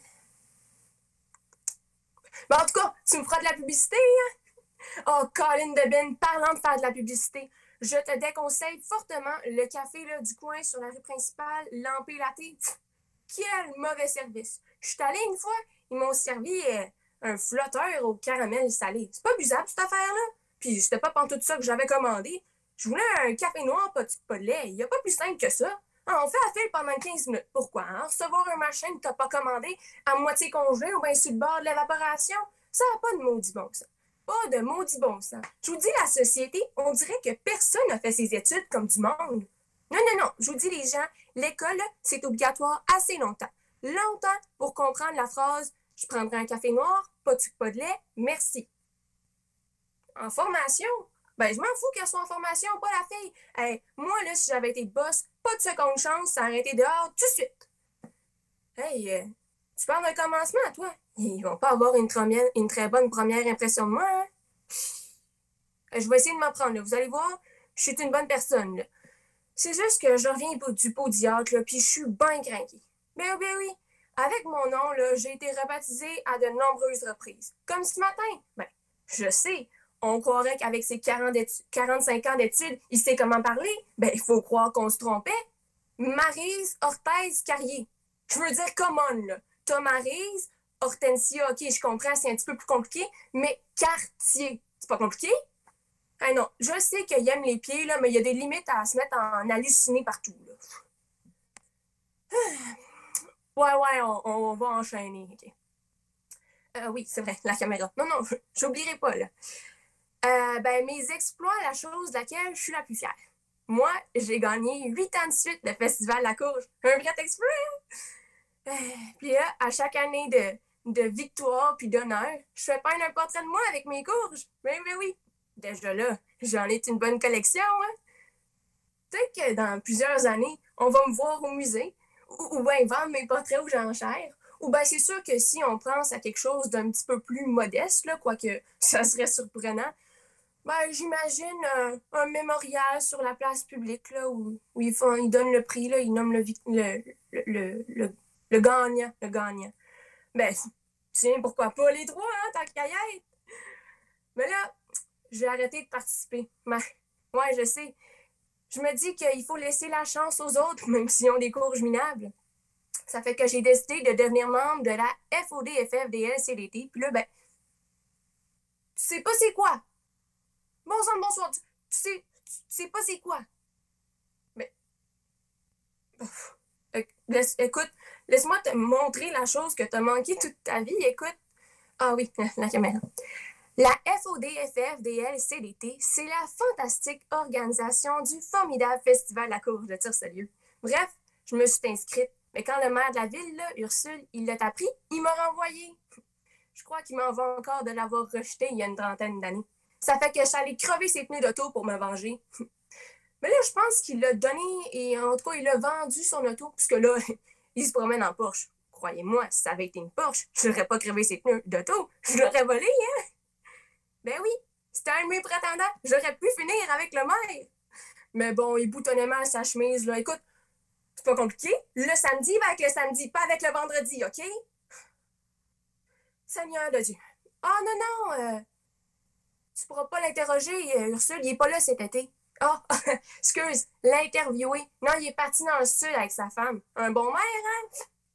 Ben, en tout cas, tu me feras de la publicité, hein? Oh, Colin de Ben, parlant de faire de la publicité, je te déconseille fortement le café là, du coin sur la rue principale, Lampé Latte. Pff, quel mauvais service. Je suis allée une fois, ils m'ont servi un flotteur au caramel salé. C'est pas abusable, cette affaire-là. Puis c'était pas pantoute ça que j'avais commandé. Je voulais un café noir, pas de lait. Il y a pas plus simple que ça. Ah, on fait la file pendant 15 minutes. Pourquoi? Hein? Recevoir un machin que t'as pas commandé à moitié congelé ou bien sur le bord de l'évaporation? Ça n'a pas de maudit bon sens. Pas de maudit bon sens. Je vous dis, la société, on dirait que personne n'a fait ses études comme du monde. Non, non, non. Je vous dis, les gens, l'école, c'est obligatoire assez longtemps. Longtemps pour comprendre la phrase « Je prendrai un café noir, pas de sucre, pas de lait, merci ». En formation? Ben, je m'en fous qu'elle soit en formation, pas la fille. Hey, moi, là, si j'avais été boss, pas de seconde chance, ça aurait été dehors tout de suite. Hey, tu parles d'un commencement, toi? Ils vont pas avoir une très bonne première impression de moi, hein? Je vais essayer de m'en prendre, là. Vous allez voir, je suis une bonne personne, là. C'est juste que je reviens du podiatre, là, puis je suis bien craquée. Ben oui. Avec mon nom, là, j'ai été rebaptisée à de nombreuses reprises. Comme ce matin. Ben, je sais, on croirait qu'avec ses 45 ans d'études, il sait comment parler. Ben, il faut croire qu'on se trompait. Maryse Orthez Carrier. Je veux dire, come on, là. T'as Maryse, Hortensia, ok, je comprends, c'est un petit peu plus compliqué, mais Cartier, c'est pas compliqué? Ah non, je sais qu'il aime les pieds, là, mais il y a des limites à se mettre en halluciné partout, là. Ouais, on va enchaîner, ok. Oui, c'est vrai, la caméra. Non, j'oublierai pas, là. Ben, mes exploits, la chose de laquelle je suis la plus fière. Moi, j'ai gagné 8 ans de suite le Festival La Courge. Un vrai exploit, hein? Puis là, à chaque année de victoire puis d'honneur, je fais peindre un portrait de moi avec mes courges. Mais oui. Déjà là, j'en ai une bonne collection, hein? Peut-être que dans plusieurs années, on va me voir au musée, ou bien vendre mes portraits aux enchères. Ou bien c'est sûr que si on pense à quelque chose d'un petit peu plus modeste, là, quoique ça serait surprenant, ben j'imagine un mémorial sur la place publique, là, où ils donnent le prix, là, ils nomment le gagnant. Ben, tiens, pourquoi pas les trois, hein, tant qu'à y être. Mais là, j'ai arrêté de participer. Ben, ouais, je sais. Je me dis qu'il faut laisser la chance aux autres, même s'ils ont des courges minables. Ça fait que j'ai décidé de devenir membre de la FODFFDL-CDT. Puis là, ben, tu sais pas c'est quoi? Bonsoir. Tu sais pas c'est quoi? Mais... Écoute, laisse-moi te montrer la chose que t'as manqué toute ta vie. Écoute. Ah oui, la caméra. La FODFFDL-CDT, c'est la fantastique organisation du formidable Festival La Courge de Tire-Solieu. Bref, je me suis inscrite. Mais quand le maire de la ville, là, Ursule, il l'a appris, il m'a renvoyée. Je crois qu'il m'en va encore de l'avoir rejeté il y a une trentaine d'années. Ça fait que je suis allée crever ses pneus d'auto pour me venger. Mais là, je pense qu'il l'a donné et en tout cas, il a vendu son auto puisque là, il se promène en Porsche. Croyez-moi, si ça avait été une Porsche, je n'aurais pas crevé ses pneus d'auto. Je l'aurais volé, hein? Ben oui, c'était un de mes prétendants. J'aurais pu finir avec le maire. Mais bon, il boutonnait mal sa chemise, là. Écoute, c'est pas compliqué. Le samedi va avec le samedi, pas avec le vendredi, OK? Seigneur de Dieu. Ah non, tu pourras pas l'interroger, Ursule, il est pas là cet été. Ah, excuse, l'interviewer. Non, il est parti dans le sud avec sa femme. Un bon maire, hein?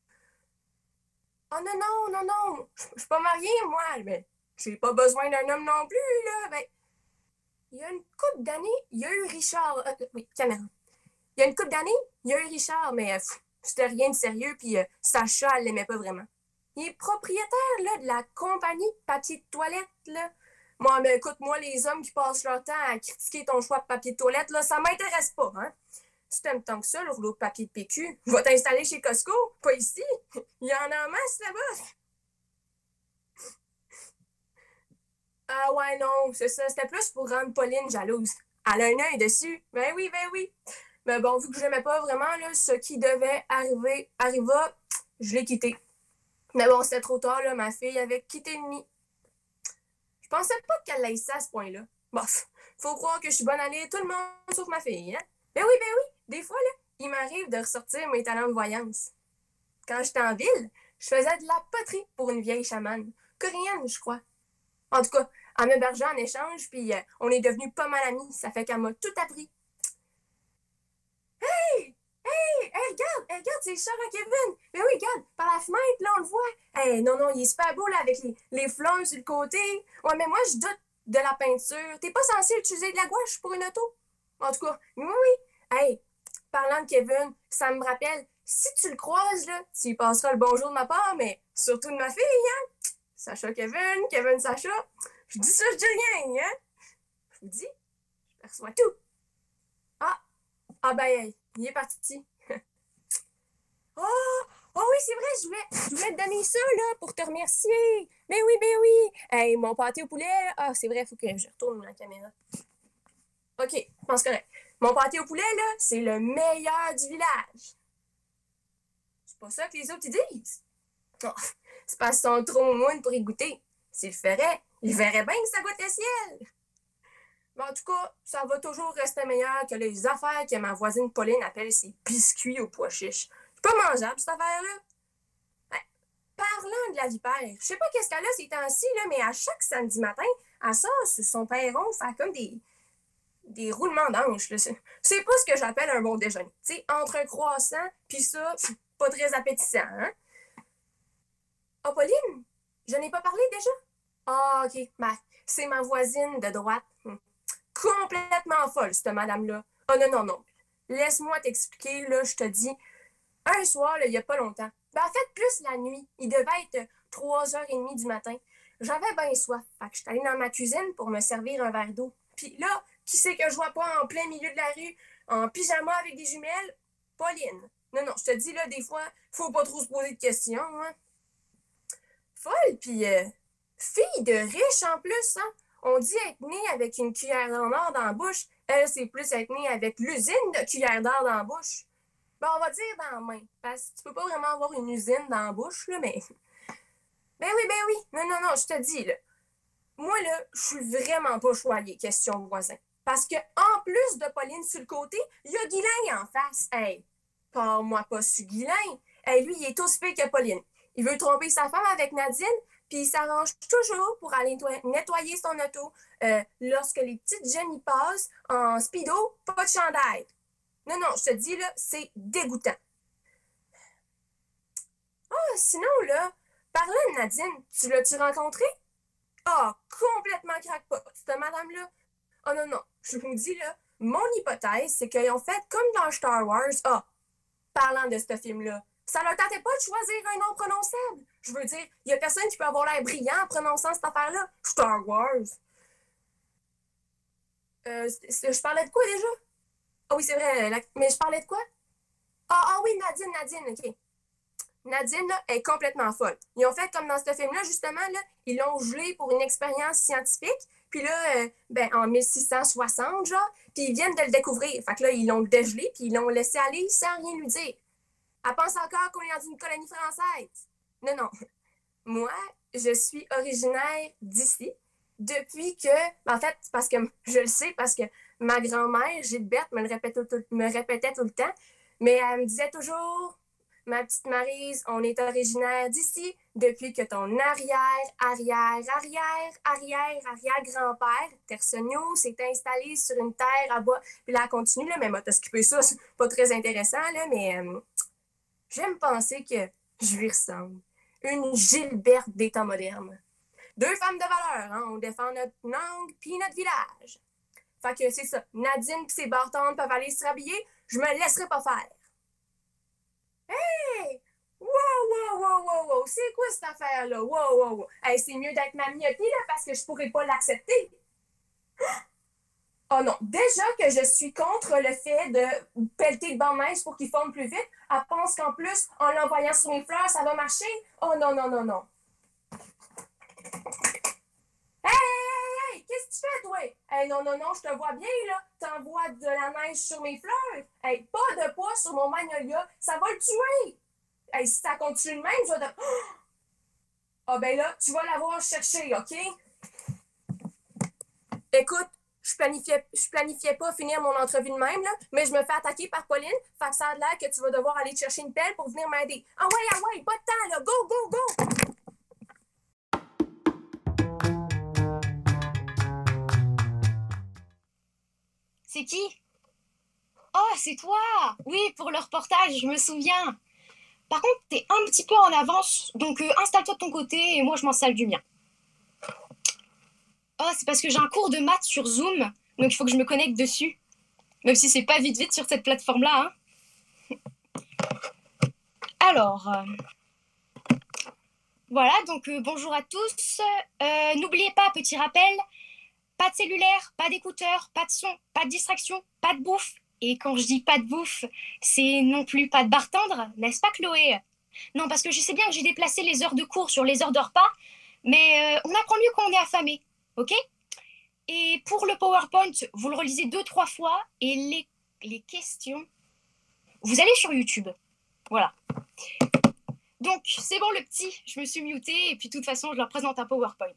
Ah non, je suis pas mariée, moi, mais j'ai pas besoin d'un homme non plus, là. Ben, il y a une couple d'années, il y a eu Richard. Oui, caméra. Il y a une couple d'années, il y a eu Richard, mais c'était rien de sérieux, puis Sacha, elle l'aimait pas vraiment. Il est propriétaire, là, de la compagnie de papier de toilette, là. Moi, mais écoute, moi, les hommes qui passent leur temps à critiquer ton choix de papier de toilette, là, ça m'intéresse pas, hein. Si t'aimes tant que ça, le rouleau de papier de PQ, va t'installer chez Costco, pas ici. Il y en a en masse, là-bas. Ah ouais, non, c'est ça. C'était plus pour rendre Pauline jalouse. Elle a un œil dessus. Ben oui, ben oui. Mais bon, vu que je l'aimais pas vraiment, là, ce qui devait arriver arriva, je l'ai quitté. Mais bon, c'était trop tard, là, ma fille avait quitté le nid. Je pensais pas qu'elle l'ait ça à ce point-là. Bon, faut croire que je suis bonne à lire tout le monde sauf ma fille, hein? Ben oui. Des fois, là, il m'arrive de ressortir mes talents de voyance. Quand j'étais en ville, je faisais de la poterie pour une vieille chamane. Coréenne, je crois. En tout cas, elle m'hébergeait en échange, puis on est devenus pas mal amis. Ça fait qu'elle m'a tout appris. Hey, regarde, c'est Charles Kevin. Ben oui, regarde, par la fenêtre, là, on le voit. Hey, non, il est super beau, là, avec les fleurs sur le côté. Ouais, mais moi, je doute de la peinture. T'es pas censé utiliser de la gouache pour une auto? En tout cas, oui. Hey, parlant de Kevin, ça me rappelle, si tu le croises, là, tu lui passeras le bonjour de ma part, mais surtout de ma fille, hein? Sacha Kevin, Kevin Sacha. Je dis ça, je dis rien, hein? Je vous dis, je perçois tout. Ah ben, il est parti. Oh oui, c'est vrai, je voulais te donner ça, là, pour te remercier. Ben oui. Hey, mon pâté au poulet, c'est vrai, il faut que je retourne la caméra. OK, je pense correct. Mon pâté au poulet, là, c'est le meilleur du village. C'est pas ça que les autres, ils disent. Oh, c'est parce qu'ils sont trop mounes pour y goûter. S'ils le feraient, ils verraient bien que ça goûte le ciel. Mais en tout cas, ça va toujours rester meilleur que les affaires que ma voisine Pauline appelle ses biscuits aux pois chiches. C'est pas mangeable, cette affaire-là. Ben, parlant de la vipère, je sais pas qu'est-ce qu'elle a ces temps-ci, là, mais à chaque samedi matin, elle sort sur son perron faire comme des roulements d'anges. C'est pas ce que j'appelle un bon déjeuner. Tu sais, entre un croissant puis ça, pas très appétissant, hein? Ah, Pauline, je n'ai pas parlé déjà? Ah, OK. Ben, c'est ma voisine de droite. Complètement folle, cette madame-là. Oh non. Laisse-moi t'expliquer, là, je te dis. Un soir, là, il y a pas longtemps. Ben, en fait, plus la nuit. Il devait être 3h30 du matin. J'avais bien soif. Fait que je suis allée dans ma cuisine pour me servir un verre d'eau. Puis là, qui c'est que je vois pas en plein milieu de la rue, en pyjama avec des jumelles? Pauline. Non, je te dis, là, des fois, faut pas trop se poser de questions, hein. Folle, puis fille de riche en plus, hein. On dit être née avec une cuillère en or dans la bouche. Elle, c'est plus être née avec l'usine de cuillère d'or dans la bouche. Ben, on va dire dans la main. Parce que tu peux pas vraiment avoir une usine dans la bouche, là, mais... Ben oui. Non, je te dis, là. Moi, là, je suis vraiment pas choyée, question voisin. Parce que en plus de Pauline sur le côté, il y a Guylain en face. Hey, parle-moi pas sur Guylain. Hey, lui, il est aussi pire que Pauline. Il veut tromper sa femme avec Nadine, puis il s'arrange toujours pour aller nettoyer son auto lorsque les petites jeunes y passent en speedo, pas de chandail. Non, je te dis, là, c'est dégoûtant. Sinon, là, parlant de Nadine, tu l'as-tu rencontrée? Complètement crackpot, cette madame-là. Oh non, je vous dis, là, mon hypothèse, c'est qu'ils ont fait comme dans Star Wars. Parlant de ce film-là, ça leur tentait pas de choisir un nom prononçable. Je veux dire, il y a personne qui peut avoir l'air brillant en prononçant cette affaire-là. Star Wars. Je parlais de quoi déjà? Oui, c'est vrai, mais je parlais de quoi? Oui, Nadine, OK. Nadine, là, est complètement folle. Ils ont fait comme dans ce film-là, justement, là, ils l'ont gelé pour une expérience scientifique, puis là, en 1660, genre, puis ils viennent de le découvrir. Fait que là, ils l'ont dégelé, puis ils l'ont laissé aller sans rien lui dire. Elle pense encore qu'on est dans une colonie française. Non. Moi, je suis originaire d'ici, depuis que, en fait, parce que je le sais, parce que ma grand-mère, Gilberte, me répétait tout le temps, mais elle me disait toujours... Ma petite Maryse, on est originaire d'ici depuis que ton arrière-grand-père, Tersogno, s'est installé sur une terre à bois. Puis là, elle continue, là, mais moi, t'as skippé ça, c'est pas très intéressant, là, mais j'aime penser que je lui ressemble. Une Gilberte des temps modernes. 2 femmes de valeur, hein, on défend notre langue puis notre village. Fait que c'est ça, Nadine pis ses bartendes peuvent aller se rhabiller, je me laisserai pas faire. Hey! Wow! C'est quoi cette affaire-là? Wow! Hey, c'est mieux d'être mamiottée, là, parce que je pourrais pas l'accepter. Oh non, déjà que je suis contre le fait de pelleter le banc de neige pour qu'il fonde plus vite, elle pense qu'en plus, en l'envoyant sur mes fleurs, ça va marcher. Oh non. Hey! toi. Hey, non, je te vois bien, là. T'envoies de la neige sur mes fleurs. Hey, pas de poids sur mon magnolia. Ça va le tuer. Hey, si ça continue de même, je vais te... Ah ben là, tu vas l'avoir cherché, OK? Écoute, je planifiais pas finir mon entrevue de même, là, mais je me fais attaquer par Pauline, fait que ça a l'air que tu vas devoir aller te chercher une pelle pour venir m'aider. Ah ouais, pas de temps, là. Go, go, go! C'est qui? Oh, c'est toi! Oui, pour le reportage, je me souviens. Par contre, t'es un petit peu en avance, donc installe-toi de ton côté et moi je m'installe du mien. Oh, c'est parce que j'ai un cours de maths sur Zoom, donc il faut que je me connecte dessus. Même si c'est pas vite sur cette plateforme-là, hein. Alors, voilà, donc bonjour à tous. N'oubliez pas, petit rappel, pas de cellulaire, pas d'écouteurs, pas de son, pas de distraction, pas de bouffe. Et quand je dis pas de bouffe, c'est non plus pas de bartendre, n'est-ce pas Chloé? Non, parce que je sais bien que j'ai déplacé les heures de cours sur les heures de repas, mais on apprend mieux quand on est affamé, ok? Et pour le PowerPoint, vous le relisez 2-3 fois, et les questions, vous allez sur YouTube. Voilà. Donc, c'est bon le petit, je me suis mutée, et puis de toute façon, je leur présente un PowerPoint.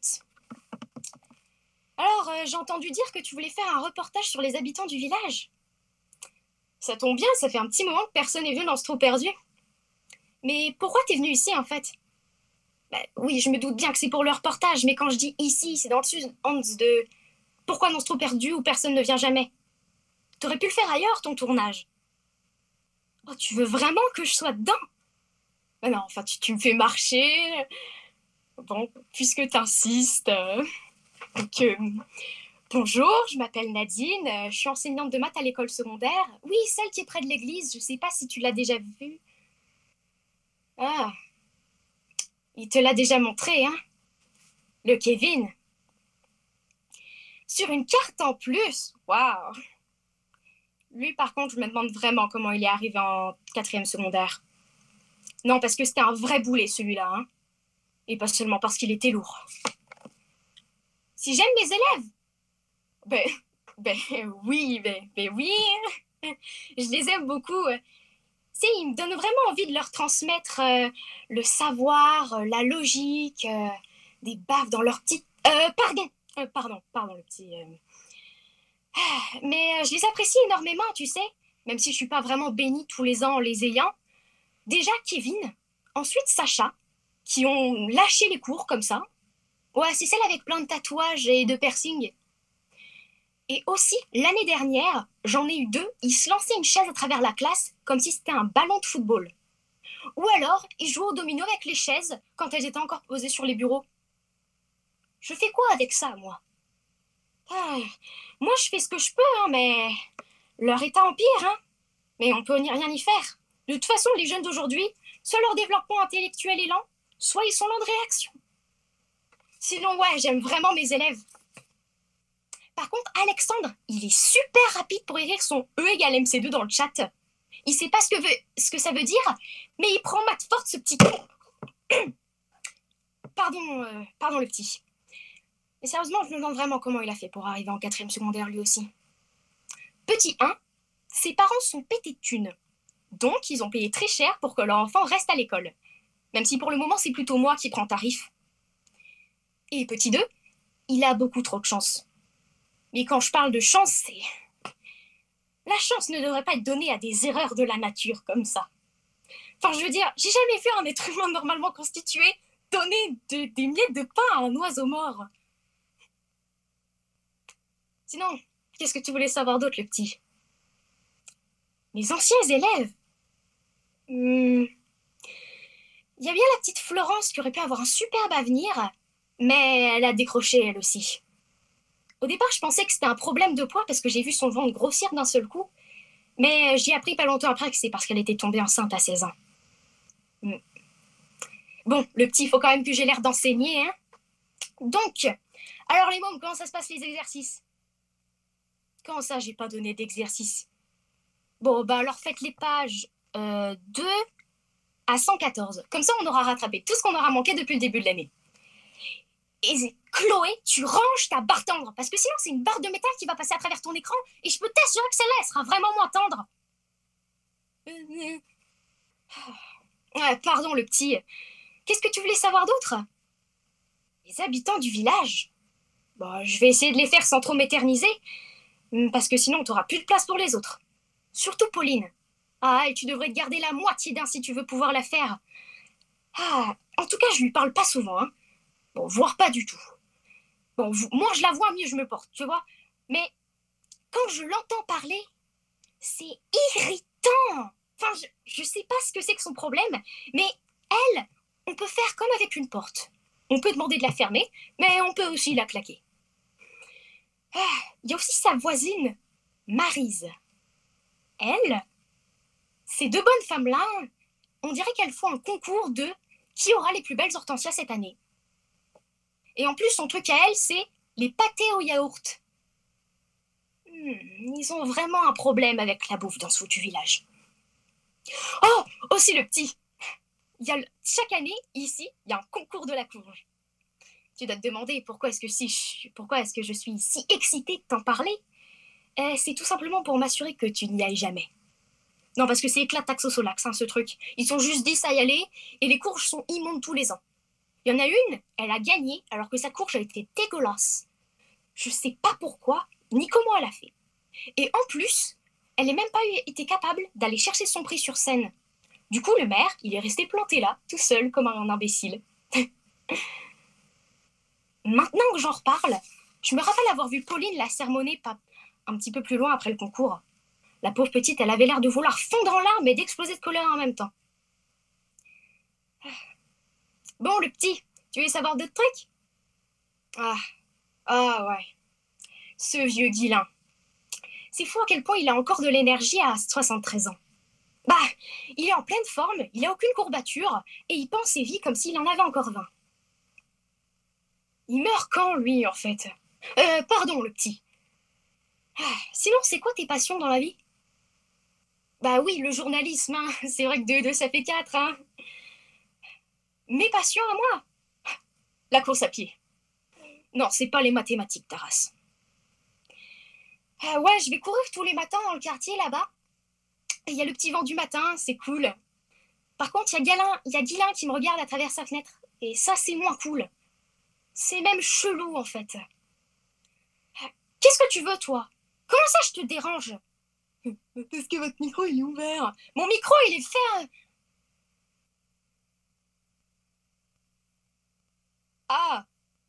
Alors, j'ai entendu dire que tu voulais faire un reportage sur les habitants du village. Ça tombe bien, ça fait un petit moment que personne n'est venu dans ce trou perdu. Mais pourquoi t'es venu ici, en fait? Bah, oui, je me doute bien que c'est pour le reportage, mais quand je dis ici, c'est dans le sens de... Pourquoi dans ce trou perdu où personne ne vient jamais? T'aurais pu le faire ailleurs, ton tournage. Oh, tu veux vraiment que je sois dedans? Bah non, enfin, tu me fais marcher. Bon, puisque t'insistes... Donc, bonjour, je m'appelle Nadine, je suis enseignante de maths à l'école secondaire. Oui, celle qui est près de l'église, je sais pas si tu l'as déjà vue. Ah, il te l'a déjà montré, hein? Le Kevin. Sur une carte en plus, waouh! Lui, par contre, je me demande vraiment comment il est arrivé en 4e secondaire. Non, parce que c'était un vrai boulet, celui-là, hein? Et pas seulement parce qu'il était lourd. Si j'aime mes élèves? Oui. Je les aime beaucoup. Ils me donnent vraiment envie de leur transmettre le savoir, la logique, des baffes dans leur petit... Pardon, le petit... Mais je les apprécie énormément, tu sais, même si je suis pas vraiment bénie tous les ans en les ayant. Déjà Kevin, ensuite Sacha, qui ont lâché les cours comme ça. Ouais, c'est celle avec plein de tatouages et de piercings. Et aussi, l'année dernière, j'en ai eu 2, ils se lançaient une chaise à travers la classe comme si c'était un ballon de football. Ou alors, ils jouaient au domino avec les chaises quand elles étaient encore posées sur les bureaux. Je fais quoi avec ça, moi? Moi, je fais ce que je peux, hein, mais leur état empire, hein. Mais on peut rien y faire. De toute façon, les jeunes d'aujourd'hui, soit leur développement intellectuel est lent, soit ils sont lents de réaction. Sinon, ouais, j'aime vraiment mes élèves. Par contre, Alexandre, il est super rapide pour écrire son E égale MC2 dans le chat. Il sait pas ce que ça veut dire, mais il prend maths forte, ce petit con. Pardon le petit. Mais sérieusement, je me demande vraiment comment il a fait pour arriver en 4e secondaire lui aussi. Petit 1, ses parents sont pétés de thunes. Donc, ils ont payé très cher pour que leur enfant reste à l'école. Même si pour le moment, c'est plutôt moi qui prends tarif. Et petit 2, il a beaucoup trop de chance. Mais quand je parle de chance, c'est... La chance ne devrait pas être donnée à des erreurs de la nature comme ça. Enfin, je veux dire, j'ai jamais vu un être humain normalement constitué donner des miettes de pain à un oiseau mort. Sinon, qu'est-ce que tu voulais savoir d'autre, le petit? Mes anciens élèves. Il y a bien la petite Florence qui aurait pu avoir un superbe avenir, mais elle a décroché elle aussi. Au départ, je pensais que c'était un problème de poids parce que j'ai vu son ventre grossir d'un seul coup, mais j'ai appris pas longtemps après que c'est parce qu'elle était tombée enceinte à 16 ans. Bon, le petit, il faut quand même que j'ai l'air d'enseigner, hein. Donc, alors les mômes, comment ça se passe les exercices? Comment ça, j'ai pas donné d'exercice? Bon, bah alors faites les pages 2 à 114. Comme ça, on aura rattrapé tout ce qu'on aura manqué depuis le début de l'année. Et Chloé, tu ranges ta barre tendre, parce que sinon c'est une barre de métal qui va passer à travers ton écran, et je peux t'assurer que celle-là, elle sera vraiment moins tendre. Pardon, le petit. Qu'est-ce que tu voulais savoir d'autre? Les habitants du village. Bon, je vais essayer de les faire sans trop m'éterniser, parce que sinon t'auras plus de place pour les autres. Surtout Pauline. Ah, et tu devrais te garder la moitié d'un si tu veux pouvoir la faire. Ah, en tout cas, je lui parle pas souvent, hein. Bon, voire pas du tout. Bon, moi, je la vois, mieux je me porte, tu vois. Mais quand je l'entends parler, c'est irritant. Enfin, je sais pas ce que c'est que son problème, mais elle, on peut faire comme avec une porte. On peut demander de la fermer, mais on peut aussi la claquer. Il y a aussi sa voisine, Maryse. Elle, ces deux bonnes femmes-là, on dirait qu'elles font un concours de qui aura les plus belles hortensias cette année. Et en plus, son truc à elle, c'est les pâtés au yaourt. Ils ont vraiment un problème avec la bouffe dans ce foutu village. Oh, aussi le petit. Chaque année, ici, il y a un concours de la courge. Tu dois te demander pourquoi est-ce que je suis si excitée de t'en parler. C'est tout simplement pour m'assurer que tu n'y ailles jamais. Non, parce que c'est éclataxe au solax, ce truc. Ils sont juste 10 à y aller, et les courges sont immondes tous les ans. Il y en a une, elle a gagné, alors que sa courge a été dégueulasse. Je sais pas pourquoi, ni comment elle a fait. Et en plus, elle n'est même pas été capable d'aller chercher son prix sur scène. Du coup, le maire, il est resté planté là, tout seul, comme un imbécile. Maintenant que j'en reparle, je me rappelle avoir vu Pauline la sermonner un petit peu plus loin après le concours. La pauvre petite, elle avait l'air de vouloir fondre en larmes et d'exploser de colère en même temps. Bon, le petit, tu veux savoir d'autres trucs? Ah ouais, ce vieux Guilain. C'est fou à quel point il a encore de l'énergie à 73 ans. Bah, il est en pleine forme, il a aucune courbature, et il pense et vit comme s'il en avait encore 20. Il meurt quand, lui, en fait? Pardon, le petit. Sinon, c'est quoi tes passions dans la vie? Bah oui, le journalisme, hein. C'est vrai que 2 et 2, ça fait 4, hein. Mes passions à moi? La course à pied. Non, c'est pas les mathématiques, Taras. Ouais, je vais courir tous les matins dans le quartier, là-bas. Il y a le petit vent du matin, c'est cool. Par contre, il y a Guilain qui me regarde à travers sa fenêtre. Et ça, c'est moins cool. C'est même chelou, en fait. Qu'est-ce que tu veux, toi? Comment ça, je te dérange? Parce que votre micro, il est ouvert. Mon micro, il est fait... Ah!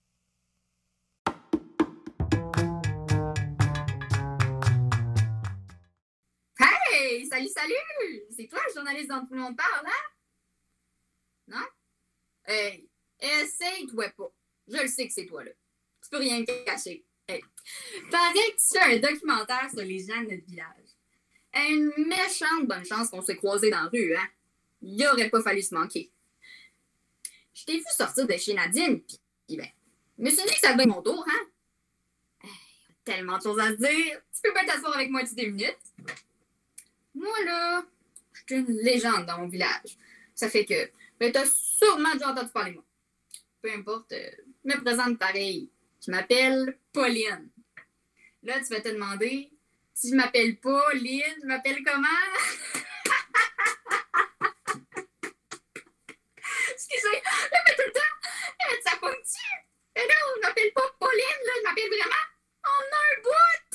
Hey! Salut, salut! C'est toi le journaliste dont tout le monde parle, hein? Non? Hey! Essaye-toi pas. Je le sais que c'est toi, là. Tu peux rien me cacher. Hey! Paraît que tu fais un documentaire sur les gens de notre village. Une méchante bonne chance qu'on s'est croisés dans la rue, hein? Il aurait pas fallu se manquer. Je t'ai vu sortir de chez Nadine, pis ben, je me suis dit que ça devait être mon tour, hein? Hey, tellement de choses à se dire. Tu peux pas t'asseoir avec moi 10 minutes? Moi, là, je suis une légende dans mon village. Ça fait que, ben, t'as sûrement déjà entendu parler de moi. Peu importe, je me présente pareil. Je m'appelle Pauline. Là, tu vas te demander, si je m'appelle Pauline, je m'appelle comment? Excusez, là, mais tout le temps, ça pogne-tu? Mais là, je m'appelle pas Pauline, là, je m'appelle vraiment en un bout!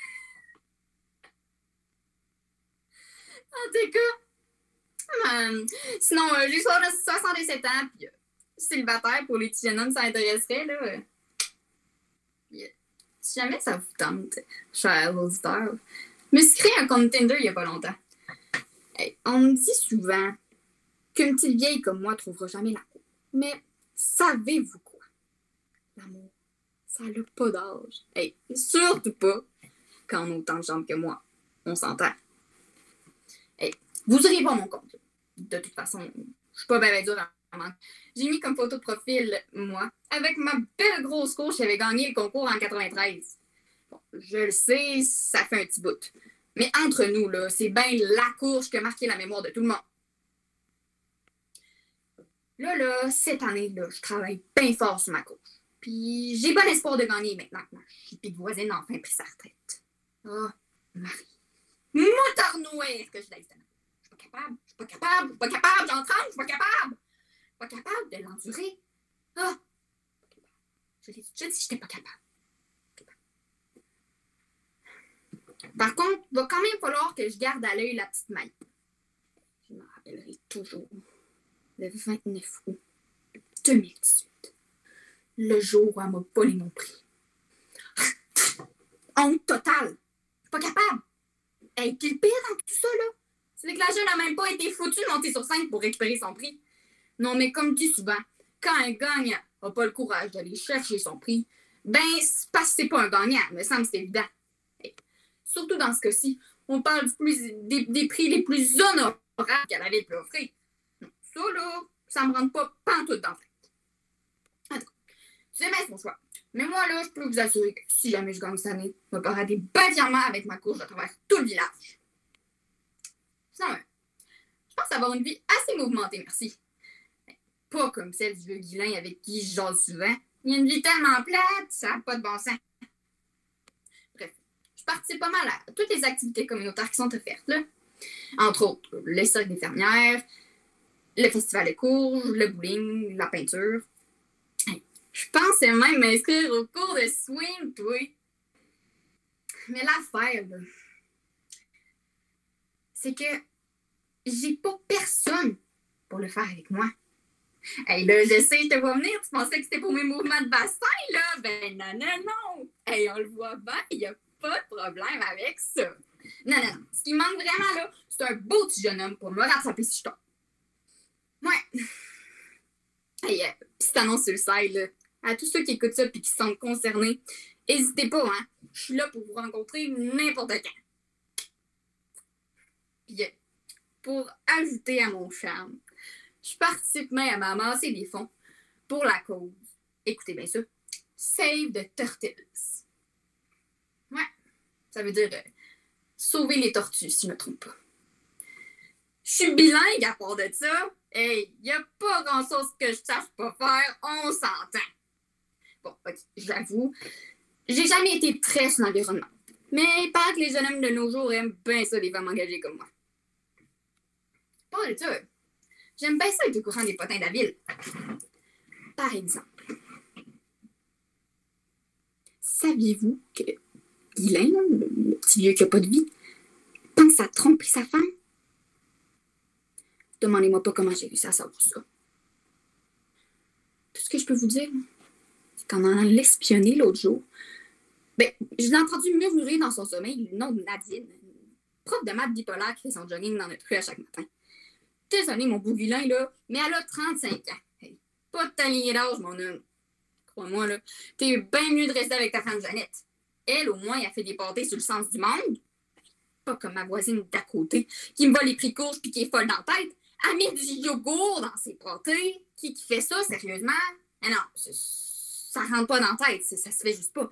En tout cas, sinon, j'ai 67 ans, puis célibataire pour les petits jeunes hommes, ça intéresserait, là. Si jamais ça vous tente, chers auditeurs, je me suis créé un compte Tinder il y a pas longtemps. Hey, on me dit souvent qu'une petite vieille comme moi trouvera jamais l'amour. Mais savez-vous quoi? L'amour, ça n'a pas d'âge. Hey, surtout pas quand on a autant de jambes que moi. On s'entend. Hey, vous irez voir mon compte. De toute façon, je suis pas bien dur à manquer. J'ai mis comme photo de profil, moi, avec ma belle grosse courge qui avait gagné le concours en 93. Bon, je le sais, ça fait un petit bout. Mais entre nous, là, c'est bien la courge qui a marqué la mémoire de tout le monde. Là, cette année, là, je travaille bien fort sur ma courge. Puis j'ai bon espoir de gagner maintenant que ma chipie de voisine a enfin pris sa retraite. Oh, Marie. Moutarnouère que je l'ai. Je suis pas capable, j'en tremble, je suis pas capable. Pas capable de l'endurer. Ah! Je l'ai déjà dit que j'étais pas capable. Par contre, il va quand même falloir que je garde à l'œil la petite Maï. Je me rappellerai toujours. Le 29 août 2018. Le jour où elle m'a volé mon prix. Honte totale. Je suis pas capable. Et puis le pire dans tout ça, là, c'est que la jeune n'a même pas été foutue de monter sur scène pour récupérer son prix. Non, mais comme dit souvent, quand un gagnant n'a pas le courage d'aller chercher son prix, ben, c'est parce que c'est pas un gagnant, me semble c'est évident. Et surtout dans ce cas-ci, on parle des prix les plus honorables qu'elle avait pu offrir. Ça, là, ça me rentre pas pantoute dans la tête. Attends, c'est bien son choix. Mais moi, là, je peux vous assurer que si jamais je gagne cette année, je vais parader bâillamment avec ma courge à travers tout le village. Sinon, je pense avoir une vie assez mouvementée, merci. Pas comme celle du vieux Guilain avec qui je jase souvent. Il y a une vie tellement plate, ça n'a pas de bon sens. Bref, je participe pas mal à toutes les activités communautaires qui sont offertes, là. Entre autres, le cercle des fermières, le festival de courges, le bowling, la peinture. Je pensais même m'inscrire au cours de swing, toi. Mais l'affaire, là, c'est que j'ai pas personne pour le faire avec moi. Hey, là, je sais, je te vois venir. Tu pensais que c'était pour mes mouvements de bassin, là? Ben non. Hey, on le voit bien, il n'y a pas de problème avec ça. Non. Ce qui manque vraiment, là, c'est un beau petit jeune homme pour me rattraper si je tombe. Ouais. Hey, petite annonce sur le side, là. À tous ceux qui écoutent ça et qui se sentent concernés, n'hésitez pas, hein. Je suis là pour vous rencontrer n'importe quand. Puis, pour ajouter à mon charme, je participe même à amasser des fonds pour la cause. Écoutez bien ça. Save the Turtles. Ouais. Ça veut dire sauver les tortues, si je ne me trompe pas. Je suis bilingue à part de ça. Hey, il n'y a pas grand-chose que je sache pas faire. On s'entend. Bon, ok, j'avoue, j'ai jamais été très sur l'environnement. Mais il paraît que les jeunes hommes de nos jours aiment bien ça, les femmes engagées comme moi. Pas de ça. J'aime bien ça être au courant des potins de la ville. Par exemple, saviez-vous que Guylain, le petit vieux qui n'a pas de vie, pense à tromper sa femme? Demandez-moi pas comment j'ai réussi à savoir ça. Tout ce que je peux vous dire, c'est qu'en allant l'espionner l'autre jour, ben, je l'ai entendu murmurer dans son sommeil le nom de Nadine, une prof de maths bipolaire qui fait son jogging dans notre rue à chaque matin. Désolé, mon beau Guylain, là, mais elle a 35 ans. Hey, pas de ta lignée d'âge, mon homme. Crois-moi, là, t'es bien mieux de rester avec ta femme Jeannette. Elle, au moins, elle fait des pâtés sur le sens du monde. Pas comme ma voisine d'à côté, qui me va les prix courts puis qui est folle dans la tête. Elle met du yogourt dans ses pâtés. Qui fait ça, sérieusement? Mais non, ça rentre pas dans la tête, ça se fait juste pas.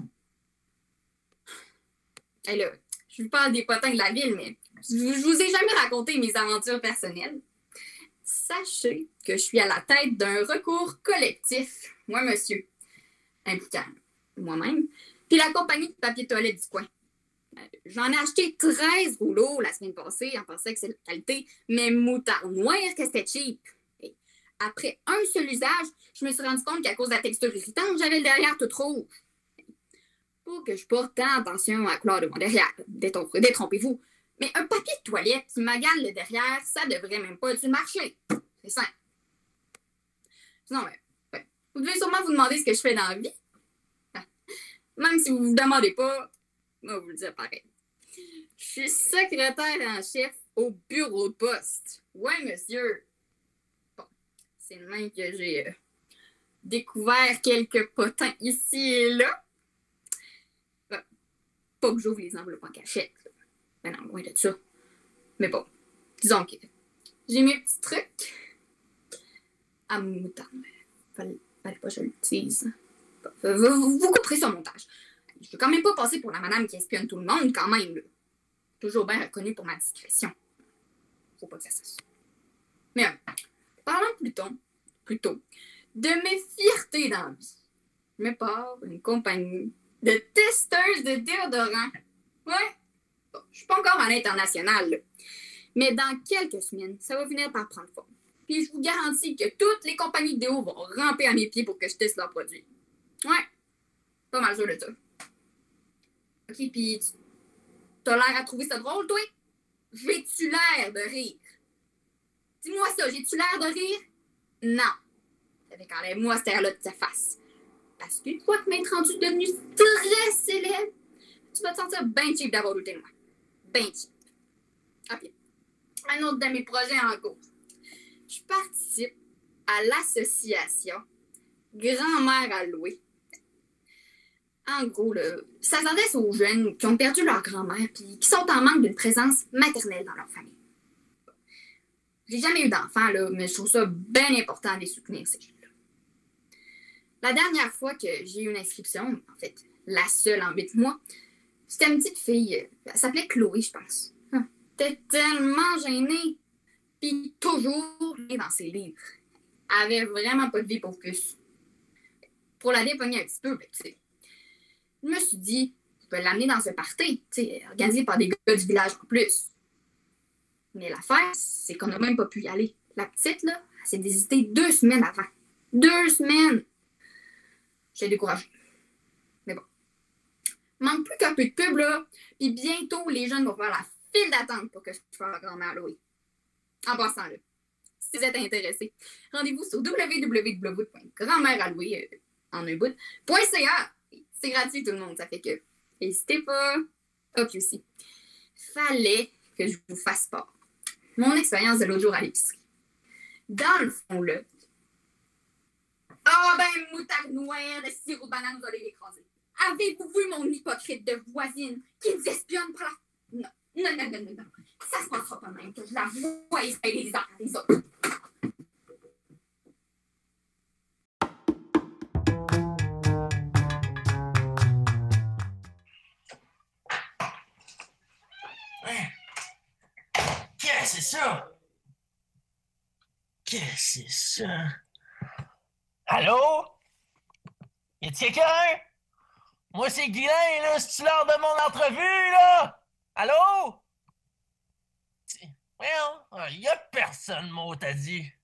Et là, je vous parle des potins de la ville, mais je vous ai jamais raconté mes aventures personnelles. Sachez que je suis à la tête d'un recours collectif. Moi, monsieur. Impliquant moi-même. Puis la compagnie de papier toilette du coin. J'en ai acheté 13 rouleaux la semaine passée en pensant que c'est de qualité, mais moutarde noire que c'était cheap. Et après un seul usage, je me suis rendu compte qu'à cause de la texture irritante, j'avais le derrière tout rouge. Pas que je porte tant attention à la couleur de mon derrière, détrompez-vous. Mais un papier de toilette qui magane le derrière, ça devrait même pas être sur le marché. C'est simple. Sinon, vous devez sûrement vous demander ce que je fais dans la vie. Même si vous ne vous demandez pas, moi, vous le dire pareil. Je suis secrétaire en chef au bureau de poste. Ouais, monsieur. Bon, c'est le même que j'ai découvert quelques potins ici et là. Bon, pas que j'ouvre les enveloppes en cachette. Ben non, loin de ça. Mais bon, disons que j'ai mes petits trucs à mon moutarde. Fallait pas que je l'utilise. Vous couperez sur le montage. Je peux quand même pas passer pour la madame qui espionne tout le monde, quand même. Là. Toujours bien reconnue pour ma discrétion. Faut pas que ça se fasse. Mais parlons plutôt de mes fiertés dans la vie. je me pars une compagnie de testeuses de déodorants. Ouais. Bon, je suis pas encore à l'international, là. Mais dans quelques semaines, ça va finir par prendre forme. Puis je vous garantis que toutes les compagnies de déo vont ramper à mes pieds pour que je teste leurs produits. Ouais. Pas mal sûr de ça. OK, puis t'as l'air à trouver ça drôle, toi? J'ai-tu l'air de rire? Dis-moi ça, j'ai-tu l'air de rire? Non. Avec enlève-moi cette air-là de ta face. Parce qu'une fois que m'être rendu devenu très célèbre, tu vas te sentir bien cheap d'avoir douté de moi. Ben cheap. OK. Un autre de mes projets en cours. Je participe à l'association Grand-mère à louer. En gros, là, ça s'adresse aux jeunes qui ont perdu leur grand-mère puis qui sont en manque d'une présence maternelle dans leur famille. J'ai jamais eu d'enfants, là, mais je trouve ça bien important de les soutenir, ces jeunes-là. La dernière fois que j'ai eu une inscription, en fait, la seule en 8 mois, c'était une petite fille, elle s'appelait Chloé, je pense. Elle était tellement gênée, puis toujours dans ses livres. Elle avait vraiment pas de vie pour plus. Pour la dépogner un petit peu, ben, tu sais, je me suis dit, je peux l'amener dans un party, tu sais, organisé par des gars du village en plus. Mais l'affaire, c'est qu'on n'a même pas pu y aller. La petite, là, elle s'est désistée 2 semaines avant. 2 semaines! J'ai découragé. Mais bon. Manque plus qu'un peu de pub, là, puis bientôt, les jeunes vont faire la file d'attente pour que je fasse la grand-mère Louis. En passant, là, si vous êtes intéressés, rendez-vous sur www.grandmèrealouis, en un bout.ca. C'est gratuit, tout le monde. Ça fait que, n'hésitez pas. Ok, aussi. Fallait que je vous fasse part. Mon expérience de l'autre jour à l'épicerie. Dans le fond, là. Ah, ben, moutarde noire, de sirop banane, vous allez l'écraser. Avez-vous vu mon hypocrite de voisine qui nous espionne par la... Non. Ça se passera pas même que je la vois essayer les uns les autres. Qu'est-ce que c'est ça? Qu'est-ce que c'est ça? Allô? Y'a quelqu'un? Moi, c'est Guylain, là. C'est-tu l'heure de mon entrevue, là? Allô? Voyons, y'a personne, moi, t'as dit.